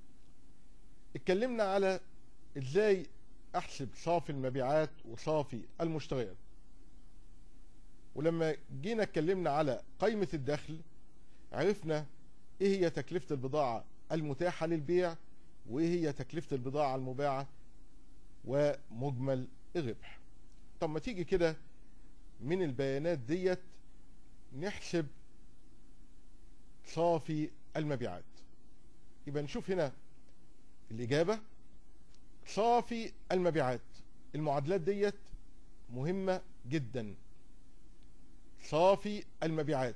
اتكلمنا على ازاي احسب صافي المبيعات وصافي المشتريات، ولما جينا اتكلمنا على قائمة الدخل عرفنا ايه هي تكلفة البضاعة المتاحة للبيع وايه هي تكلفة البضاعة المباعة ومجمل الربح. طب ما تيجي كده من البيانات ديت نحسب صافي المبيعات. يبقى نشوف هنا الإجابة صافي المبيعات. المعادلات ديت مهمة جدا. صافي المبيعات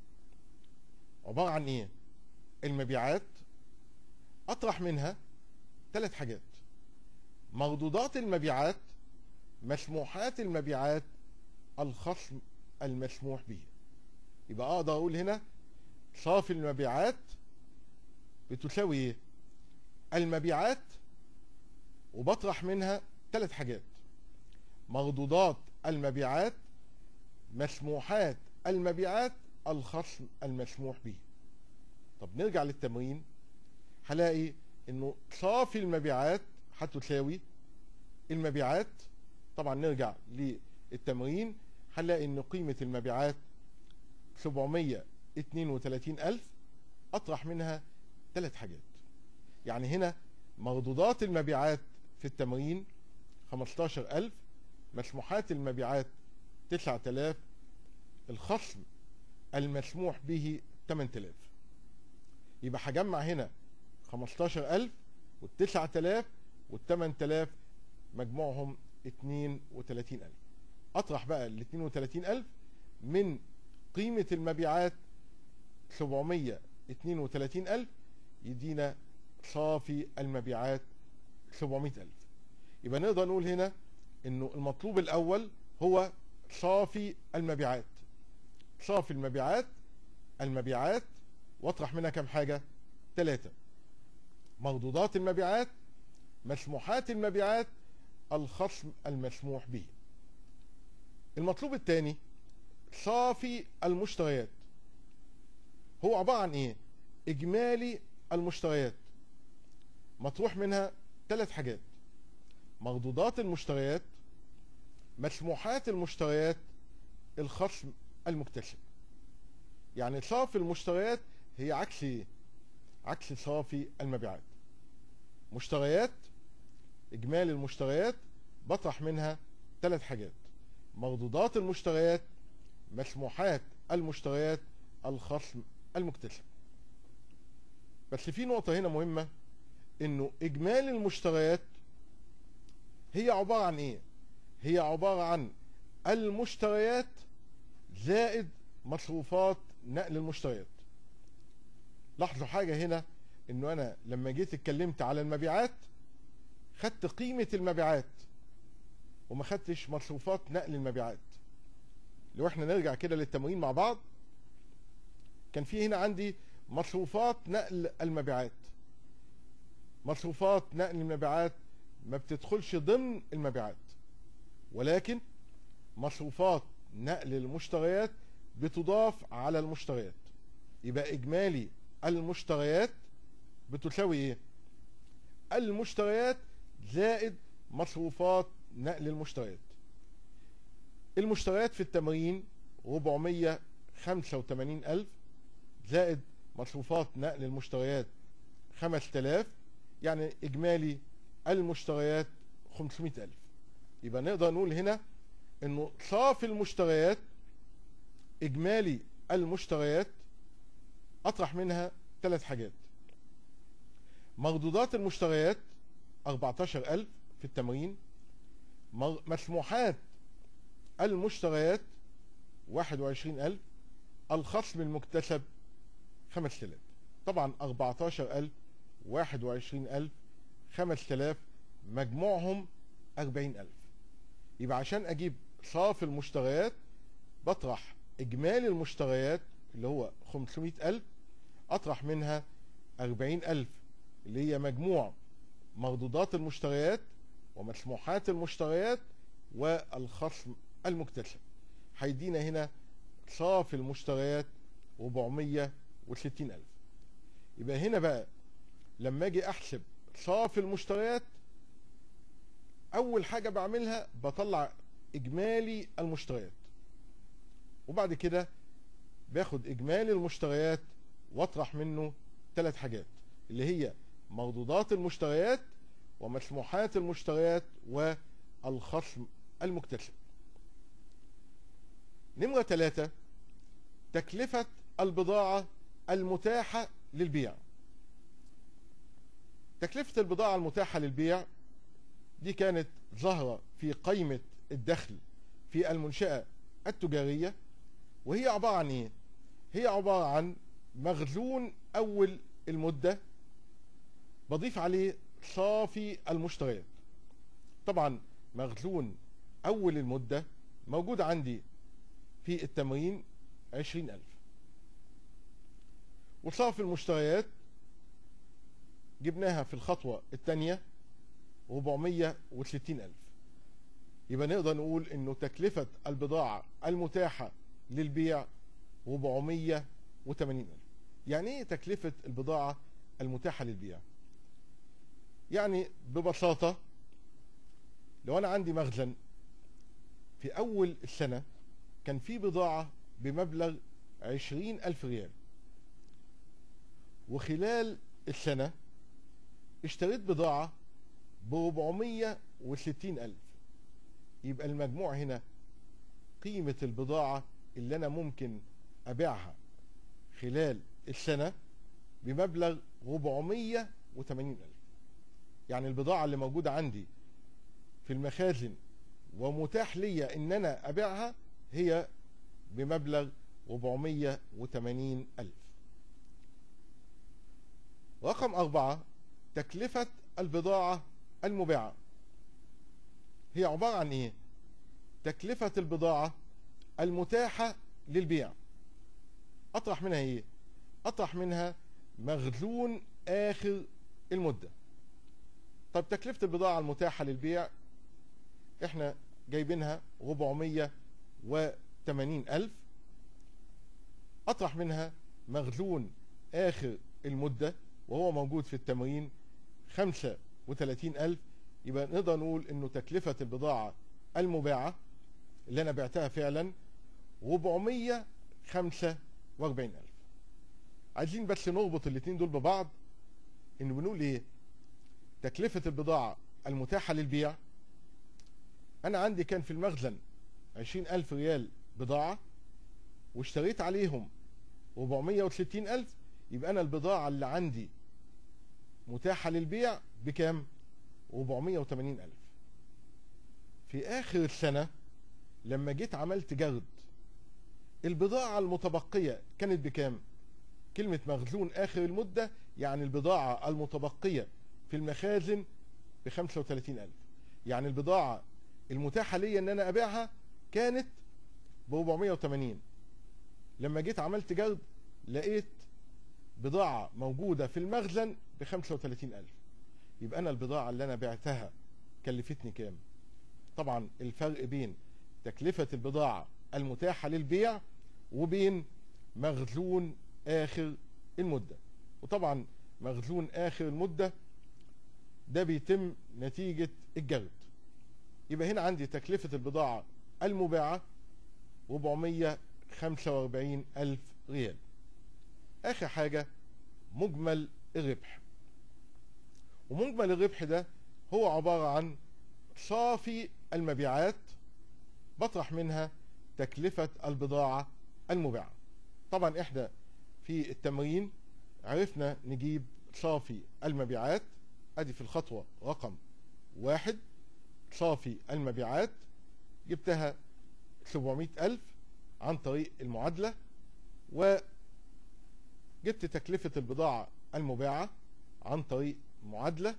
عبارة عن ايه؟ المبيعات اطرح منها ثلاث حاجات: مردودات المبيعات، مسموحات المبيعات، الخصم المسموح به. يبقى اقدر اقول هنا صافي المبيعات بتساوي ايه؟ المبيعات وبطرح منها ثلاث حاجات: مردودات المبيعات، مسموحات المبيعات، الخصم المسموح به. طب نرجع للتمرين، هلاقي انه صافي المبيعات هتساوي المبيعات. طبعا نرجع للتمرين هنلاقي ان قيمة المبيعات سبعمية اتنين وتلاتين الف، اطرح منها ثلاث حاجات. يعني هنا مردودات المبيعات في التمرين خمستاشر الف، مسموحات المبيعات تسعة آلاف، الخصم المسموح به تمانية آلاف. يبقى هجمع هنا خمستاشر الف والتسعة آلاف والتمانية آلاف مجموعهم اتنين وتلاتين الف. اطرح بقى ال اتنين وتلاتين الف من قيمة المبيعات سبعمية اتنين وتلاتين الف، يدينا صافي المبيعات سبعمية الف. يبقى نقدر نقول هنا انه المطلوب الاول هو صافي المبيعات. صافي المبيعات المبيعات واطرح منها كم حاجة؟ ثلاثة: مردودات المبيعات، مسموحات المبيعات، الخصم المسموح به. المطلوب الثاني صافي المشتريات. هو عبارة عن ايه؟ اجمالي المشتريات مطروح منها ثلاث حاجات: مردودات المشتريات، مسموحات المشتريات، الخصم المكتسب. يعني صافي المشتريات هي عكس ايه؟ عكس صافي المبيعات. مشتريات اجمالي المشتريات بطرح منها ثلاث حاجات: مردودات المشتريات، مسموحات المشتريات، الخصم المكتسب. بس في نقطة هنا مهمة، انه اجمالي المشتريات هي عبارة عن ايه؟ هي عبارة عن المشتريات زائد مصروفات نقل المشتريات. لاحظوا حاجة هنا، انه انا لما جيت اتكلمت على المبيعات خدت قيمة المبيعات وما خدتش مصروفات نقل المبيعات. لو احنا نرجع كده للتمرين مع بعض، كان في هنا عندي مصروفات نقل المبيعات. مصروفات نقل المبيعات ما بتدخلش ضمن المبيعات، ولكن مصروفات نقل المشتريات بتضاف على المشتريات. يبقى اجمالي المشتريات بتساوي ايه؟ المشتريات زائد مصروفات نقل المشتريات. المشتريات في التمرين أربعمية وخمسة وتمانين الف زائد مصروفات نقل المشتريات خمسة آلاف، يعني اجمالي المشتريات خمسمية الف. يبقى نقدر نقول هنا انه صافي المشتريات اجمالي المشتريات اطرح منها ثلاث حاجات: مردودات المشتريات أربعتاشر الف في التمرين، مسموحات المشتريات واحد وعشرين الف، الخصم المكتسب خمسة آلاف. طبعا أربعتاشر الف، واحد وعشرين الف، خمسة آلاف مجموعهم أربعين الف. يبقى عشان اجيب صافي المشتريات بطرح اجمالي المشتريات اللي هو خمسمية الف، اطرح منها أربعين الف اللي هي مجموع مردودات المشتريات ومسموحات المشتريات والخصم المكتسب. هيدينا هنا صافي المشتريات أربعمية وستين الف. يبقى هنا بقى لما اجي احسب صافي المشتريات، اول حاجة بعملها بطلع اجمالي المشتريات، وبعد كده باخد اجمالي المشتريات واطرح منه ثلاث حاجات اللي هي مردودات المشتريات ومسموحات المشتريات والخصم المكتسب. نمرة ثلاثة، تكلفة البضاعة المتاحة للبيع. تكلفة البضاعة المتاحة للبيع دي كانت ظاهرة في قائمة الدخل في المنشأة التجارية، وهي عبارة عن ايه؟ هي عبارة عن مخزون اول المدة بضيف عليه صافي المشتريات. طبعا مخزون اول المدة موجود عندي في التمرين عشرين ألف، وصافي المشتريات جبناها في الخطوة الثانية أربعمية وستين ألف. يبقى نقدر نقول انه تكلفة البضاعة المتاحة للبيع أربعمية وثمانين ألف. يعني ايه تكلفة البضاعة المتاحة للبيع؟ يعني ببساطة لو انا عندي مخزن في اول السنة كان في بضاعة بمبلغ عشرين ألف ريال، وخلال السنة اشتريت بضاعة بأربعمية وستين ألف، يبقى المجموع هنا قيمة البضاعة اللي أنا ممكن أبيعها خلال السنة بمبلغ أربعمية وثمانين ألف. يعني البضاعة اللي موجودة عندي في المخازن ومتاح لي إن أنا أبيعها هي بمبلغ أربعمية وثمانين ألف. رقم أربعة، تكلفة البضاعة المباعة. هي عبارة عن إيه؟ تكلفة البضاعة المتاحة للبيع. أطرح منها إيه؟ أطرح منها مخزون آخر المدة. طب تكلفة البضاعة المتاحة للبيع إحنا جايبينها أربعمية وثمانين ألف، أطرح منها مخزون آخر المدة وهو موجود في التمرين خمسة وثلاثين ألف. يبقى نقدر نقول إنه تكلفة البضاعة المباعة اللي أنا بعتها فعلا أربعمية وخمسة وأربعين ألف. عايزين بس نربط الاتنين دول ببعض، إنه بنقول إيه؟ تكلفة البضاعة المتاحة للبيع، أنا عندي كان في المخزن عشرين ألف ريال بضاعة واشتريت عليهم أربعمية وستين ألف، يبقى أنا البضاعة اللي عندي متاحة للبيع بكام؟ أربعمية وثمانين ألف. في آخر السنة لما جيت عملت جرد البضاعة المتبقية كانت بكام؟ كلمة مخزون آخر المدة يعني البضاعة المتبقية في المخازن بخمسة وثلاثين ألف. يعني البضاعة المتاحة لي ان انا ابيعها كانت ب أربعمية وثمانين، لما جيت عملت جرد لقيت بضاعة موجودة في المخزن ب خمسة وثلاثين ألف. يبقى انا البضاعة اللي انا بعتها كلفتني كام؟ طبعا الفرق بين تكلفة البضاعة المتاحة للبيع وبين مخزون آخر المدة. وطبعا مخزون آخر المدة ده بيتم نتيجة الجرد. يبقى هنا عندي تكلفة البضاعة المباعة أربعمية وخمسة وأربعين ألف ريال. آخر حاجة مجمل الربح. ومجمل الربح ده هو عبارة عن صافي المبيعات بطرح منها تكلفة البضاعة المباعة. طبعا احنا في التمرين عرفنا نجيب صافي المبيعات، ادي في الخطوة رقم واحد صافي المبيعات جبتها سبعمية ألف عن طريق المعادلة، وجبت تكلفة البضاعة المباعة عن طريق معادلة،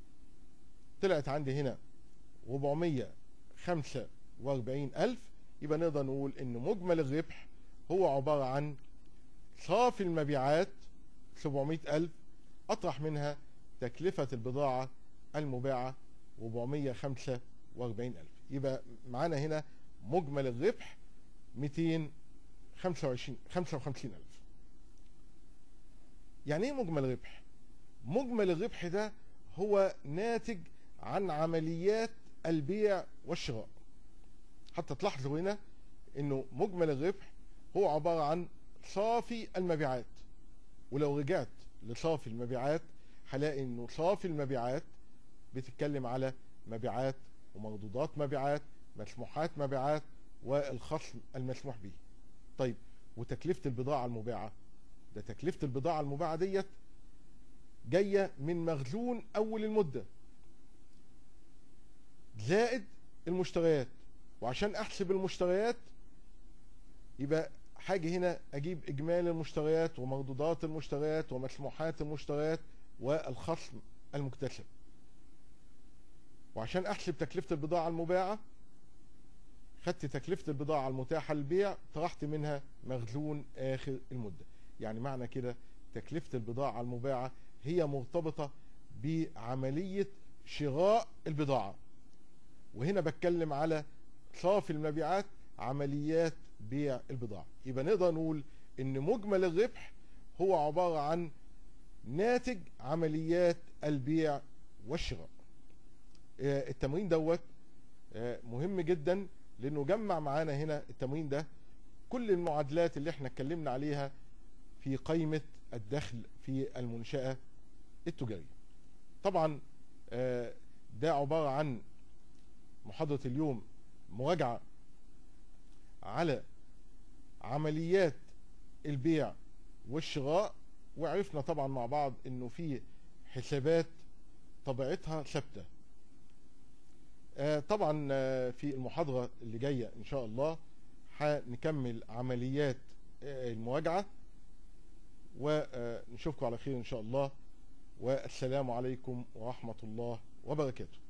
طلعت عندي هنا أربعمية وخمسة وأربعين ألف. يبقى نقدر نقول ان مجمل الربح هو عبارة عن صافي المبيعات سبعمية ألف اطرح منها تكلفة البضاعة المباعة أربعمية وخمسة وأربعين ألف. يبقى معانا هنا مجمل الربح مئتين وخمسة وخمسين ألف. يعني ايه مجمل الربح؟ مجمل الربح ده هو ناتج عن عمليات البيع والشراء. حتى تلاحظوا هنا انه مجمل الربح هو عبارة عن صافي المبيعات. ولو رجعت لصافي المبيعات هلاقي انه صافي المبيعات بتتكلم على مبيعات ومردودات مبيعات، مسموحات مبيعات، والخصم المسموح به. طيب وتكلفة البضاعة المباعة، ده تكلفة البضاعة المباعة ديت جاية من مخزون أول المدة زائد المشتريات. وعشان أحسب المشتريات يبقى حاجة هنا أجيب إجمالي المشتريات ومردودات المشتريات ومسموحات المشتريات والخصم المكتسب. وعشان أحسب تكلفة البضاعة المباعة خدت تكلفة البضاعة المتاحة للبيع طرحت منها مخزون آخر المدة. يعني معنى كده تكلفة البضاعة المباعة هي مرتبطة بعملية شراء البضاعة. وهنا بتكلم على صافي المبيعات، عمليات بيع البضاعة. يبقى نقدر نقول ان مجمل الربح هو عبارة عن ناتج عمليات البيع والشراء. التمرين دوت مهم جدا لانه جمع معانا هنا التمرين ده كل المعادلات اللي احنا اتكلمنا عليها في قائمة الدخل في المنشأة التجارية. طبعا ده عبارة عن محاضرة اليوم مراجعة على عمليات البيع والشراء. وعرفنا طبعا مع بعض انه في حسابات طبيعتها ثابته. طبعا في المحاضرة اللي جاية ان شاء الله هنكمل عمليات المراجعة، ونشوفكم على خير ان شاء الله، والسلام عليكم ورحمة الله وبركاته.